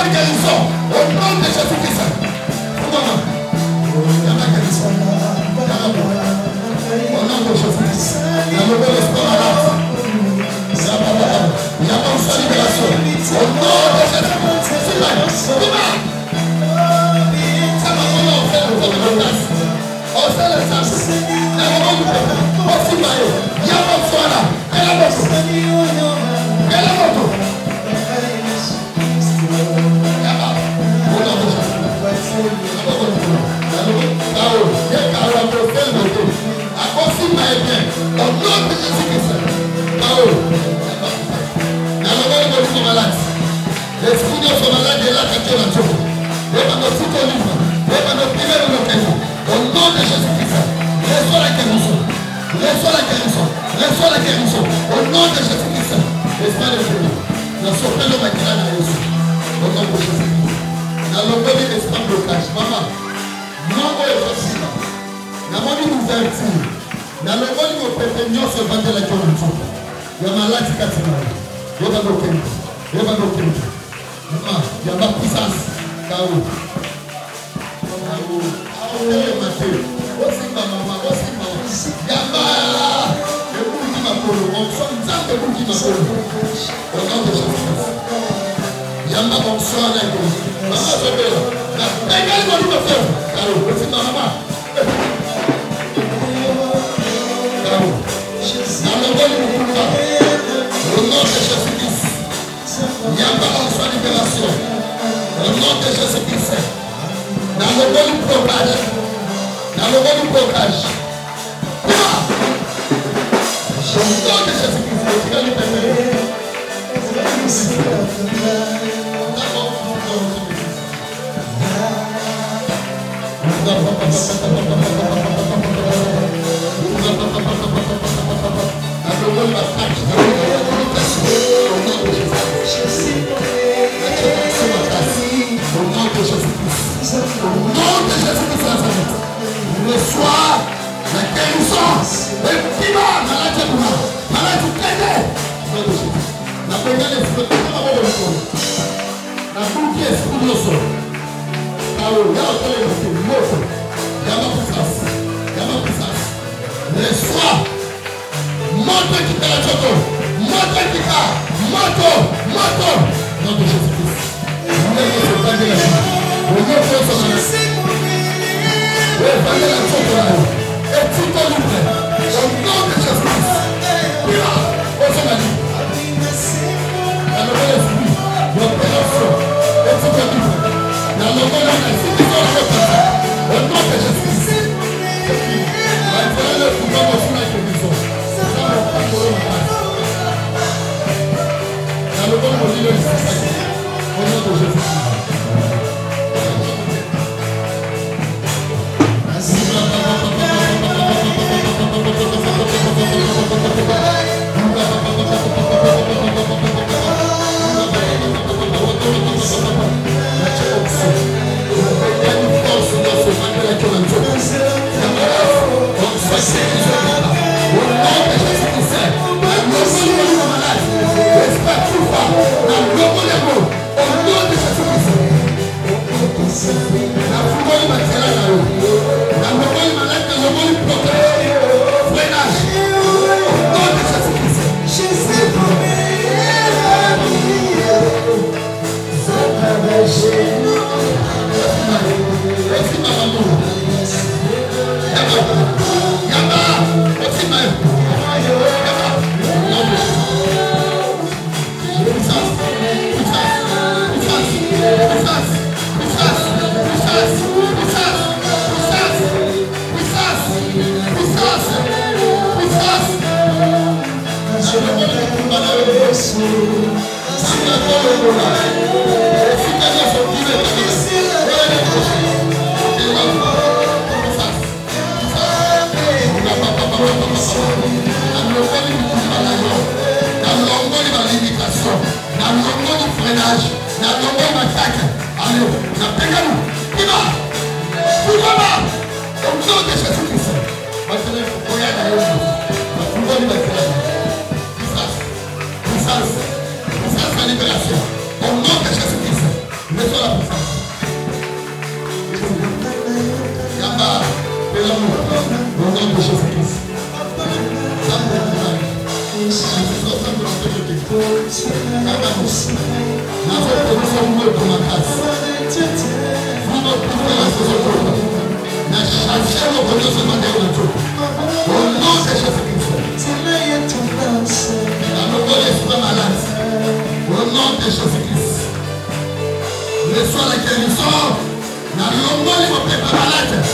reçois la guérison. Au nom de Jésus-Christ. Il y a la guérison. Au nom de Jésus-Christ. Il y a le bon espoir malade. Il y a la libération. Au nom de Jésus-Christ. C'est là. C'est là. Ça va vraiment faire le temps de la place. On sait le sens. Il y a le bon du peuple. On s'y va. Il y a mon soin là. Et la moto. Et la moto. L'esprit de son malade est là quand tu es là. Et dans notre site livre, et dans notre primaire de l'occasion, au nom de Jésus-Christ, reçois la guérison, reçois la guérison, reçois la guérison, au nom de Jésus-Christ, reçois le feu. Nous sommes le maquillage à Jésus, au nom de Jésus-Christ. Nous allons donner l'espace blocage. Maman, non, on est facile. Nous avons une ouverture. Nous allons donner nos préférences sur le de la guérison. Il y a malade qui a été malade. Il y a nos kémis. Il y a nos kémis. Il y a ma puissance. Kao. Kao. Aonde Mateo. Aussi ma maman, aussi ma maman. Yamba. Le bout qui m'a collé. On s'en tient le bout qui m'a collé. Au nom de Jésus. Yamba mon soin là. Maman je vais là. La pégale mon livre faire. Kao. Aussi ma maman. Kao. Dans le bon livre pour au nom de Jésus-Christ. Yamba mon soin libération. Au nom de Jésus-Christ, dans le bon blocage, dans le bon blocage, au nom de Jésus-Christ, tu vas lui permettre. Au nom de Jésus-Christ, au nom de Jésus-Christ, reçois la guérison. Et qui va, malade de moi, malade de traîner. Au nom de Jésus. La première est ce que tu as envoyé le sol. La boue qui est sous le sol. Là où il y a un peu de moto. Il y a ma puissance. Il y a ma puissance. Reçois. Montre qui t'a la choco. Montre qui t'a. Moto. Moto. Au nom de Jésus-Christ. Au nom de Jésus-Christ. Au nom de Jésus-Christ. Et tout est libre. Au nom de Jésus-Christ. Viva. Au Somalie. Dans le bon esprit. L'opération. Et tout est libre. Dans le bon esprit. Au nom de Jésus-Christ. Maintenant, le pouvoir de la guérison. Dans le bon esprit. Au nom de Jésus-Christ. Reçois la guérison. La longue les vos pépas malades.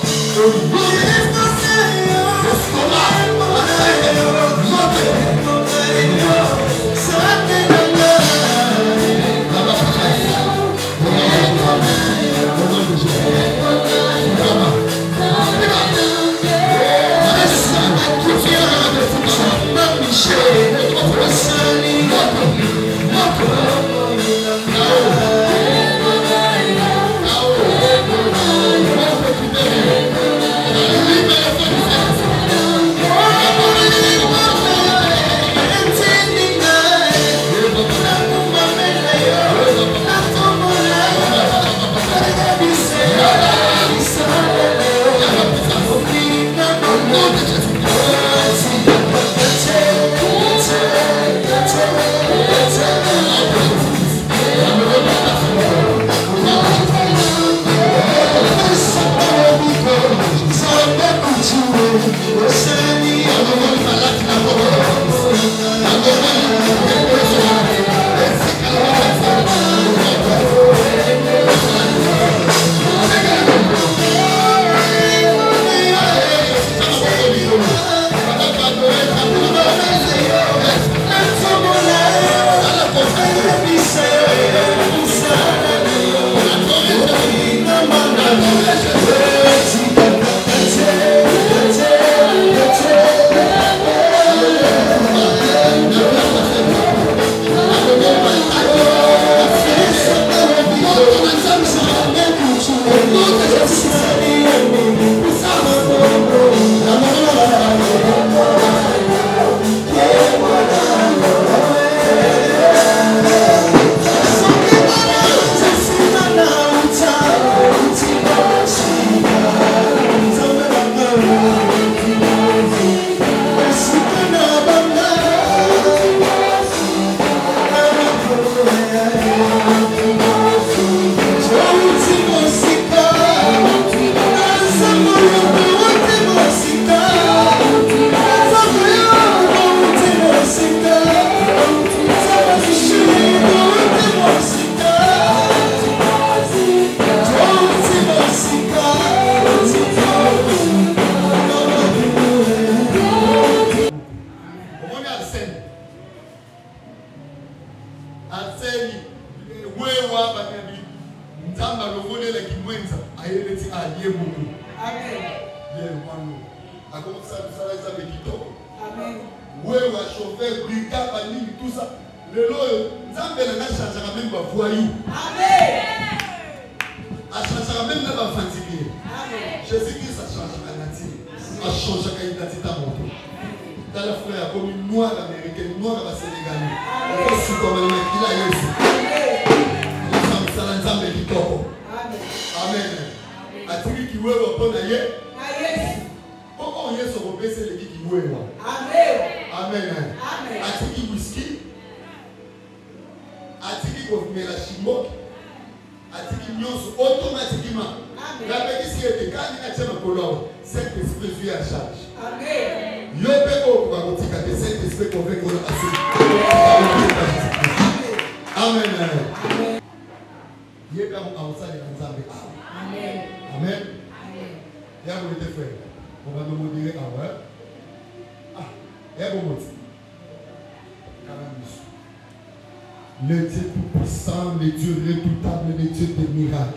Le Dieu tout-puissant, le Dieu redoutable, le Dieu des miracles.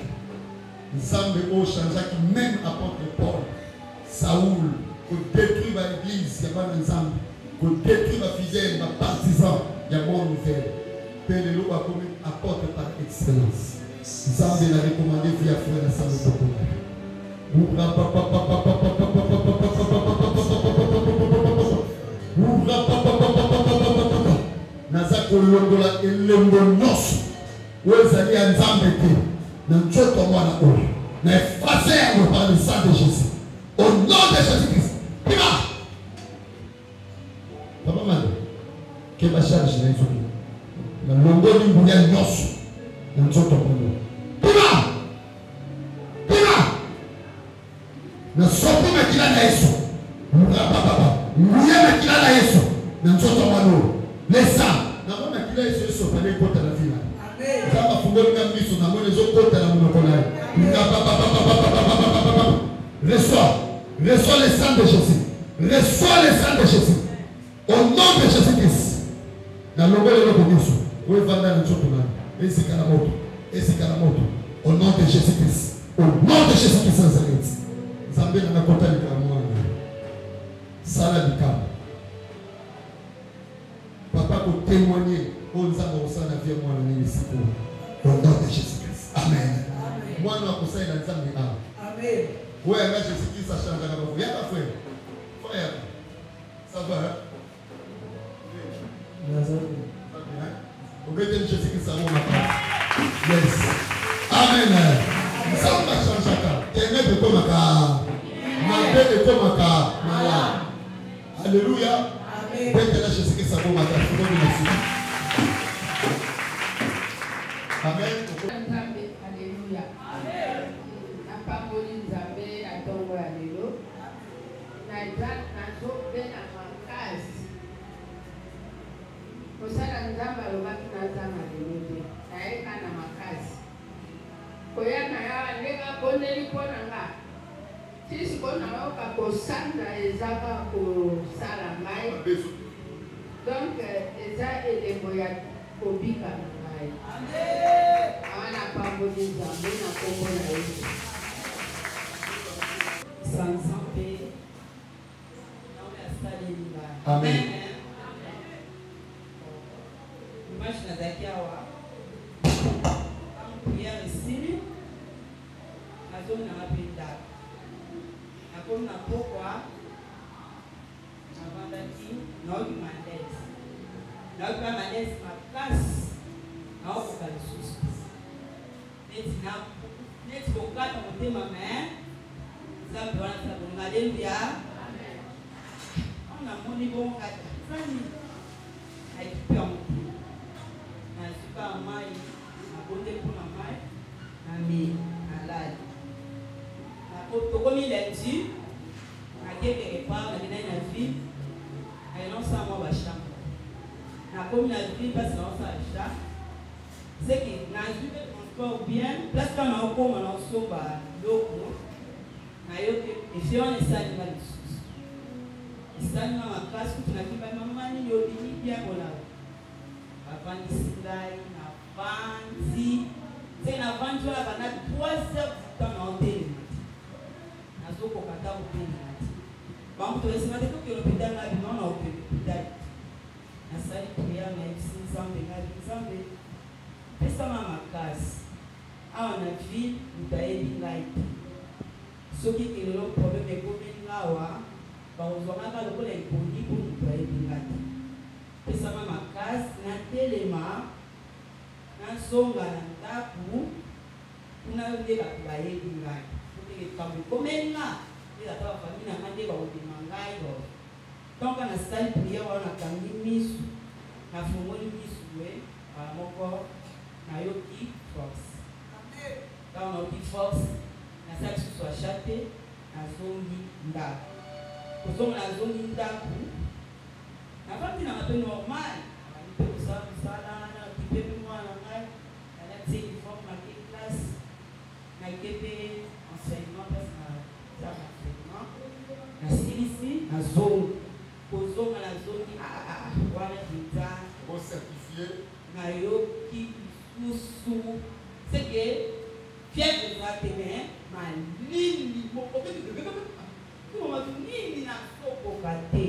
Nzambe au changea qui même apôtre Paul, Saoul, pour détruire l'église, il y a pas d'Nzambe, pour détruire la fidèle, ma partisan, il y a mon nouvelle. Père de l'eau a comme apôtre par excellence. Nzambe l'a recommandé via frère la Salle de naza kolondola elembo nyonso oyo ezali ya nzambe te na nzoto mwana oyo na efase yango par le sang de Jésus au nom de Jésus-Christ pima papa mande ke basharge na ezoki na longoli nguya nyonso na nzoto mwana pima pima na sopo makila na Yesu papa mouye makila na Yesu na nzoto mano le sang na mona makila Yesu Yesu pale kota la vila amen za mafungoli na miso na mona zo kota la monoko na reçois reçois le sang de Jésus reçois le sang de Jésus au nom de Jésus-Christ na longole lo bonyoso we vanda na nzoto na esika na moto esika na moto au nom de Jésus-Christ au nom de Jésus-Christ Nazareth Zambé na kota ni kama sala bikama papa ko témoigner on nzamba osana vie mwana nini sipo au nom de Jésus-Christ amen mwana ko saina nzambe a amen ouais nga Jésus-Christ a changé na bavo ya ba frère frère ça va hein Nazareth obéissez Jésus-Christ à mon papa yes amen ça va changer ka tene de comme ka ma belle comme ka mala alléluia amen bête Jésus-Christ à mon papa amen alléluia amen na pamboli nzambe na tongo ya lelo na exact na zo be na makasi kosala nzambe alobaki na nzambe lelo te nayeka na makasi koya na yo ndenge abondeli mpo na nga tisi mpo na yoka kosanda ezaka kosala ngai donc eza elembo ya kobika na ngai awa na pamboli nzambe na kombo na Yesu sanza mpe nawe asaleli ngai amen image nazalaki awa prière esili nazomona mpe ndako nakomi na pokwa navandaki naoki mandese naoki ba mandese makasi naokoka lisusu neti kokata motema me nzambe wana sabonga aleluya namoni bongo kata nani ayikipe ya motema nasuka ya mai nabonde mpona mai nami nalali tokomi lendi nakekeke pa nakendai na ville nayenosala mwa bachambre nakomi na ville mpasi naosala chambre seki nazwi mpe transport bien place kaka naokoma naosomba biloko nayoki efe wana esalinga lisusu esalinga makasi kutu nakimbai mama nini obini bien kolala bavandisi ngai navandi te navandi wana banda trois heures du temps naotelema nazokoka ta kotelema te bango tolesima te tokende hôpital na bino na okende hôpital nasali priere nayebisi nzambe ngai nzambe pesama makasi awa na ville moto ayebi ngai te soki kelelo problème ekomeli awa bakozwangaka lokola ebongi mpo moto ayebi ngai te pesama makasi natelema nazonga na ndako kuna nde bato bayebi ngai likambo ekomeli nga nde ata bafamili na nga nde bakondima ngai donc nasali priere wana nakangi misu nafungoli misu we kala moko nayoki force ntango nayoki force nasali lisusu achate nazongi ndako kozonga nazongi ndako nafandi na mabe normal nabandi mpe kosala mosala nakipe mpe mwana na ngai nalati uniforme nake classe nake mpe enseignement parce na za enseignement nasilisi nazongi kozonga nazongi wana deja certifié nayoki lisusu seke fièvre eza te me malili moko komamatu nini nasokoka te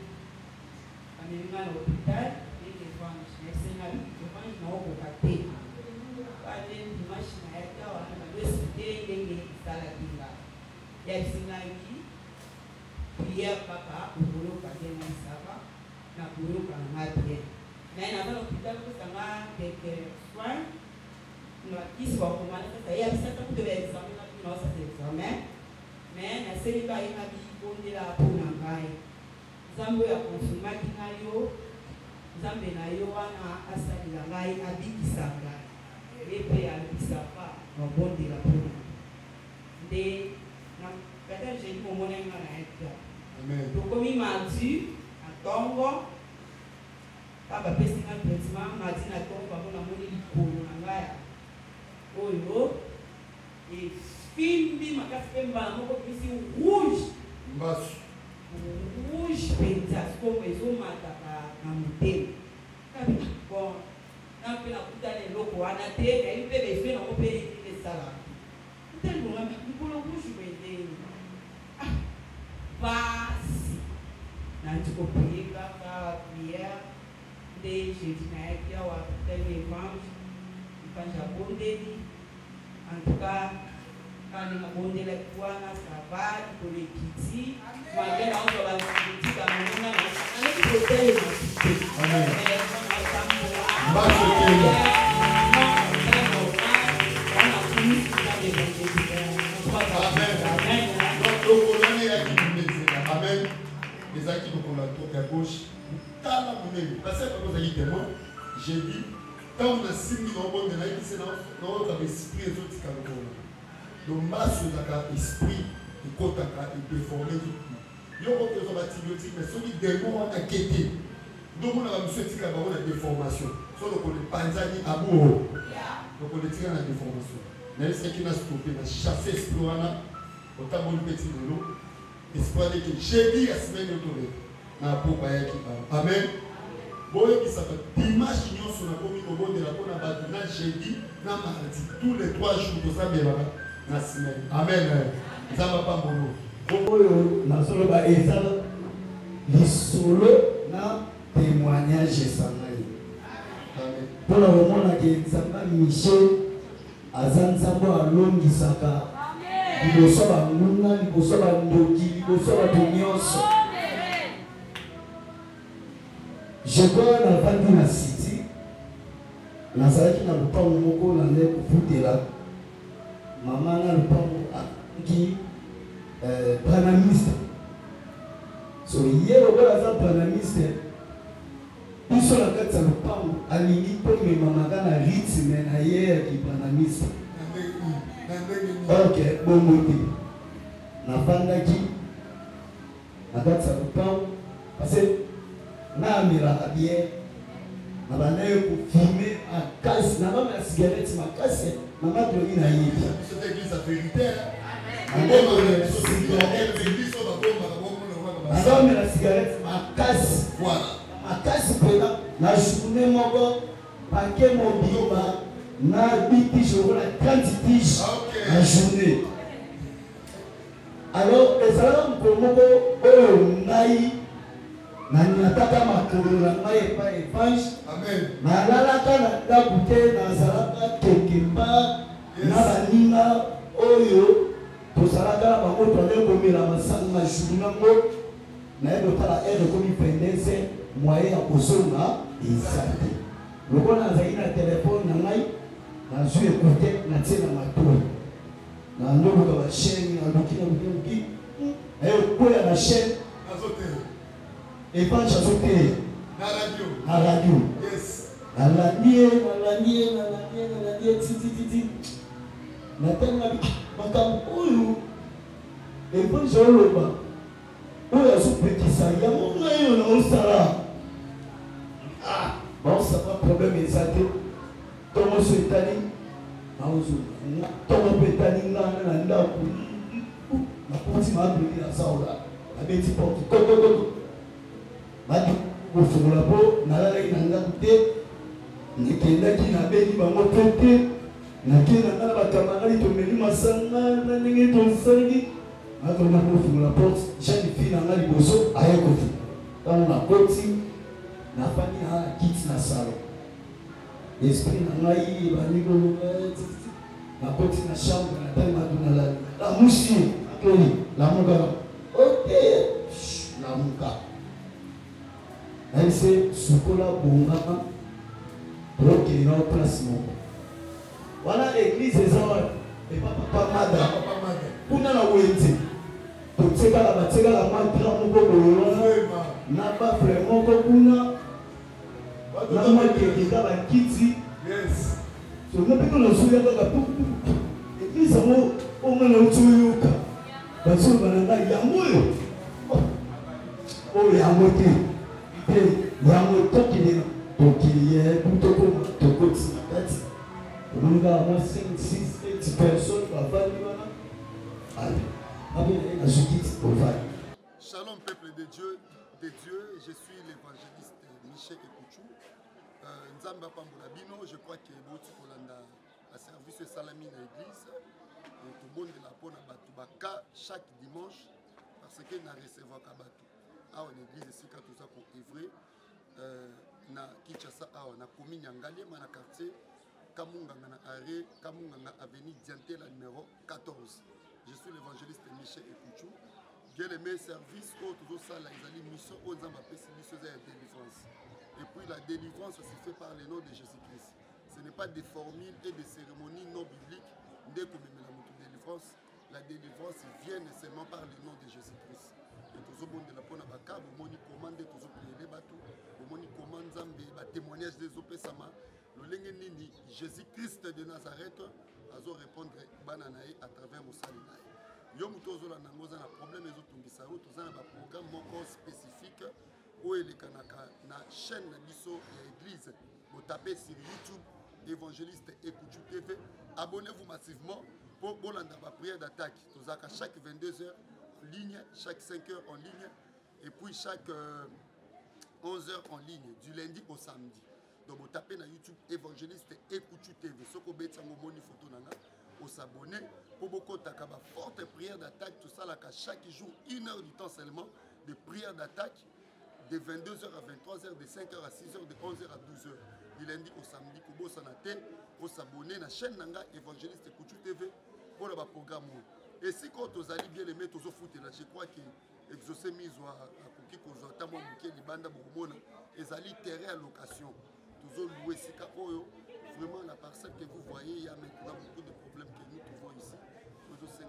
amelinga na hôpital ekevangesenga evange naokoka te ale dimanche nayaki awa na badesite ndenge esalaki nga yabisingaki prière kaka okoloka te na sava na koyoka nga bien naye naza na hôpital kosanga deke soin nakisi bakomana sasa yabisaka kuto baexamen na bino osasa examen mais naseli bayenga bibondela mpo na ngai nzambe oyo akonfirmaki ngai yo nzambe na yo wana asalela ngai abikisa ngai ye mpe abikisaka babondela mpo na nde Peut-être j'ai dit mon monnaie à Amen. donc comme il m'a dit à Tongo papa pèse un traitement m'a dit à Tongo papa on a monnaie du colo na ngaya oyo et film ma café mba moko bisi rouge Mbasu rouge penza comme ils ont mataka na mutema kabi bon na pe na kutana eloko wana te et il peut les faire na pe les sala tellement na mikolo rouge bende ah basi na tuko prier kaka prière de jeudi na yake wa tele evange ipanja bondeli en tout cas quand les bondeli kwana ça va pour les petits malgré la on va les petits quand même on a on est protéger amen Amen. Les acquis de la tour à gauche. Parce que quand j'ai dit, quand on a signé dans le monde, on a dit c'est dans l'esprit des autres qui ont le masse de l'esprit, il compte à déformer. Il y a des antibiotiques, mais ceux qui démons ont inquiété. Donc on a un monsieur qui a la déformation. Soit on est panzani à bout. Donc on est tiré à la déformation. Mais ce qui a stoppé, on a chassé Explorana, au tableau de petit de l'eau. Espoir que j'ai dit la semaine de tourner. Amen. Bon, et ça fait dimanche, nous sommes au niveau de la bonne abattu. Jeudi, mardi, tous les trois jours, tout ça, bien la semaine. Amen. Ça va pas bon. Na solo ba ezala lisolo na témoignage sangai. Amen. Pour le moment na ke nzamba Michel azanzambo alongisaka. Liboso ba nguna, liboso ba ndoki, liboso ba nyonso. Je crois na vandi na city. Na salaki na lupango moko na nde kufutela. Mama na lupango ki euh panamiste. So yero bola za panamiste. Iso la kati ya lupango alingi po me mama kana rythme na ye ki panamiste. Ok, bon moti. Na fandaki na kati ya lupango parce que na amiraka bien na banaye kufilme makasi na bama ya cigarette makasi mama toki na yebi cette église la vérité na la cigarette makasi voilà makasi pena na journée moko paquet mobile na biti je la trente tiges na journée. Alors ezala mkomoko oyo ngai nani ataka makolo na ngai epa epange amen nalalaka na ndako te nazalaka kekemba na baninga oyo tozalaka na bango toale komela masanga na jour nango nayebi otala ere komi pendese moye ya kozonga eza te lokola nazali na telefone na ngai nazwi ekute natie na matoi nandoluka bachaine naluki naluki naluki ekwea na chaine epange azoteya na radio na radio yes nalandie nalandie nalandie nalandie titititi natanga makambo oyo epange oloba oyo azopekisa yango ngai oyo naosala baosaka problème eza te ntongo so etali naozonga ntongo mpe etali ngana na ndako nakoti maabeli na saola nabeti porte totototo badi kofungola mpo nalalaki na ndako te nakendaki nabeli bango te te nakei na nga na bakamaradi tomeli masanga na ndenge tosalaki natonga kofungola porte jeune fille na nga liboso aye kofi ntango nakoti nafandi na kiti na salon esprit na ngai ebandi koloba nakoti na chambre natali maduna lamusi akeli lamuka ok lamuka nayebise sukola bongaka tokende na place moko wana église eza wana epa papa mada kuna na wenze totekala batekala madra moko boye wana na bafle moko kuna na makekeka bakiti songa mpe tona zoya kaka église yango omwana uti oyoka baso bananga yango yo oyo yango te te yango tokende tokende toko tokoti na kati omonga mo cinq six eight personnes bavandi wana allez abele na sukiti ovali. Shalom peuple de Dieu, de Dieu, je suis l'évangéliste Michel Ekuchu. Nzamba Pambola Bino, je crois que Bouti Kolanda a service Salami dans l'église. Et tout le monde est là pour Batubaka chaque dimanche parce que n'a recevoir Kabatou. Ah, l'église ici, quand tout ça pour œuvrer, na Kinshasa, ah, on a commis Nyangali, mais na quartier Kamunga, na arrêt Kamunga, na avenue Dianté, la numéro quatorze. Je suis l'évangéliste Michel Ekuchu. Bien aimé service, autour de ça, là, ils ont mission aux ambassadeurs, mission de délivrance. Et puis la délivrance se fait par le nom de Jésus-Christ. Ce n'est pas des formules et des cérémonies non bibliques. Dès que nous avons la délivrance, la délivrance vient seulement par le nom de Jésus-Christ. Et tout le monde de la pona baka, vous moni commandé tout prier les bateaux, vous moni commande Zambé, ba témoignage des opesama. Le lengenini Jésus-Christ de Nazareth a répondre bananae à travers Moussalinae. Yo mutozola nangoza na problème ezotungisa yo tozana ba programme moko spécifique où il est na chaîne na biso ya église. Vous tapez sur YouTube évangéliste Ekuchu T V. Abonnez-vous massivement pour bolanda ba prière d'attaque. Tozaka chaque vingt-deux heures en ligne, chaque cinq heures en ligne et puis chaque euh, onze heures en ligne du lundi au samedi. Donc vous tapez na YouTube évangéliste Ekuchu T V. Soko betsango moni photo nanga. Pour s'abonner, pour beaucoup de forte prière d'attaque, tout ça là, chaque jour, une heure du temps seulement, de prière d'attaque, de vingt-deux heures à vingt-trois heures, de cinq heures à six heures, de onze heures à douze heures, du lundi au samedi, pour s'abonner à la chaîne Nanga évangéliste Ekuchu T V pour le programme. Et si quand vous allez bien les mettre aux foot, là, je crois que exaucé mise à Koki Kozo, Tamo Mouké, Libanda Bourmona, et allez terrain à location. Toujours loué Sika Oyo. Vraiment, la parcelle que vous voyez, il y a maintenant beaucoup de problèmes que nous trouvons ici. Nous sommes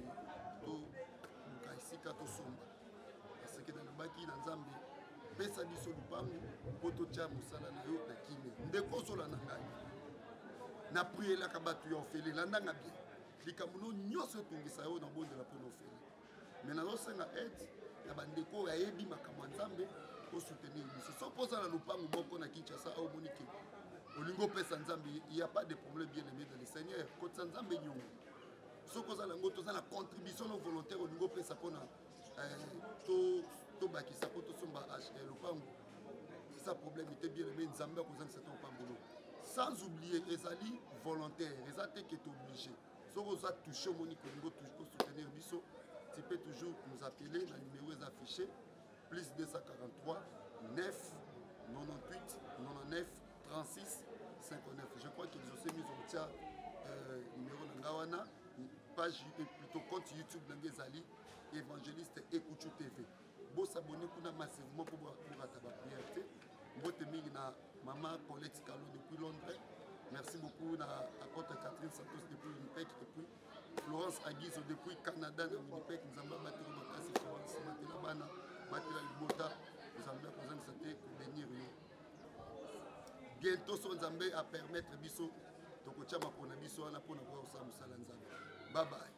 ici, parce que dans le baki, dans le Zambie, pesa biso lupangu, poto tia musala na yo na kimi. Ndeko zola na ngai. Na prier la kabatu yo feli, landa nga bien. Likamuno nyoso tungisa yo na bonde la pono feli. Mais na zo senga aide, na bandeko ya yebi makamwa Nzambe, au soutenir biso. So posa na lupangu moko na Kinshasa au Monique. Olingo pesa Nzambe, il n'y a pas de problème bien aimé dans le Seigneur. Quand Nzambe nyongo. Ce que ça lango toza la contribution non volontaire olingo pesa pona to to bakisa ko to somba H L pango. C'est ça problème était bien aimé Nzambe ko zanga c'est pas boulot. Sans oublier ezali volontaire, ezate qui est obligé. Ce que ça toucher moni olingo toujours soutenir biso, tu peux toujours nous appeler, le numéro est affiché plus deux cent quarante-trois neuf quatre-vingt-dix-huit quatre-vingt-dix-neuf trente-six cinquante-neuf. Je crois qu'ils ont mis au tia euh, numéro Nangawana, page plutôt compte YouTube Nangezali, évangéliste Ekuchu T V. Bon s'abonner pour massivement pour pour la prière. Bon te na maman Colette Calo depuis Londres. Merci beaucoup à Côte Catherine Santos depuis Winnipeg et puis Florence Aguizo depuis Canada dans Winnipeg. Nous avons battu le Makasi Florence Matela Bana, Matela Libota. Nous avons besoin de cette pour venir. Bientôt son Nzambe à permettre biso tokochama pona biso na pona kwa usala Nzambe. Bye bye.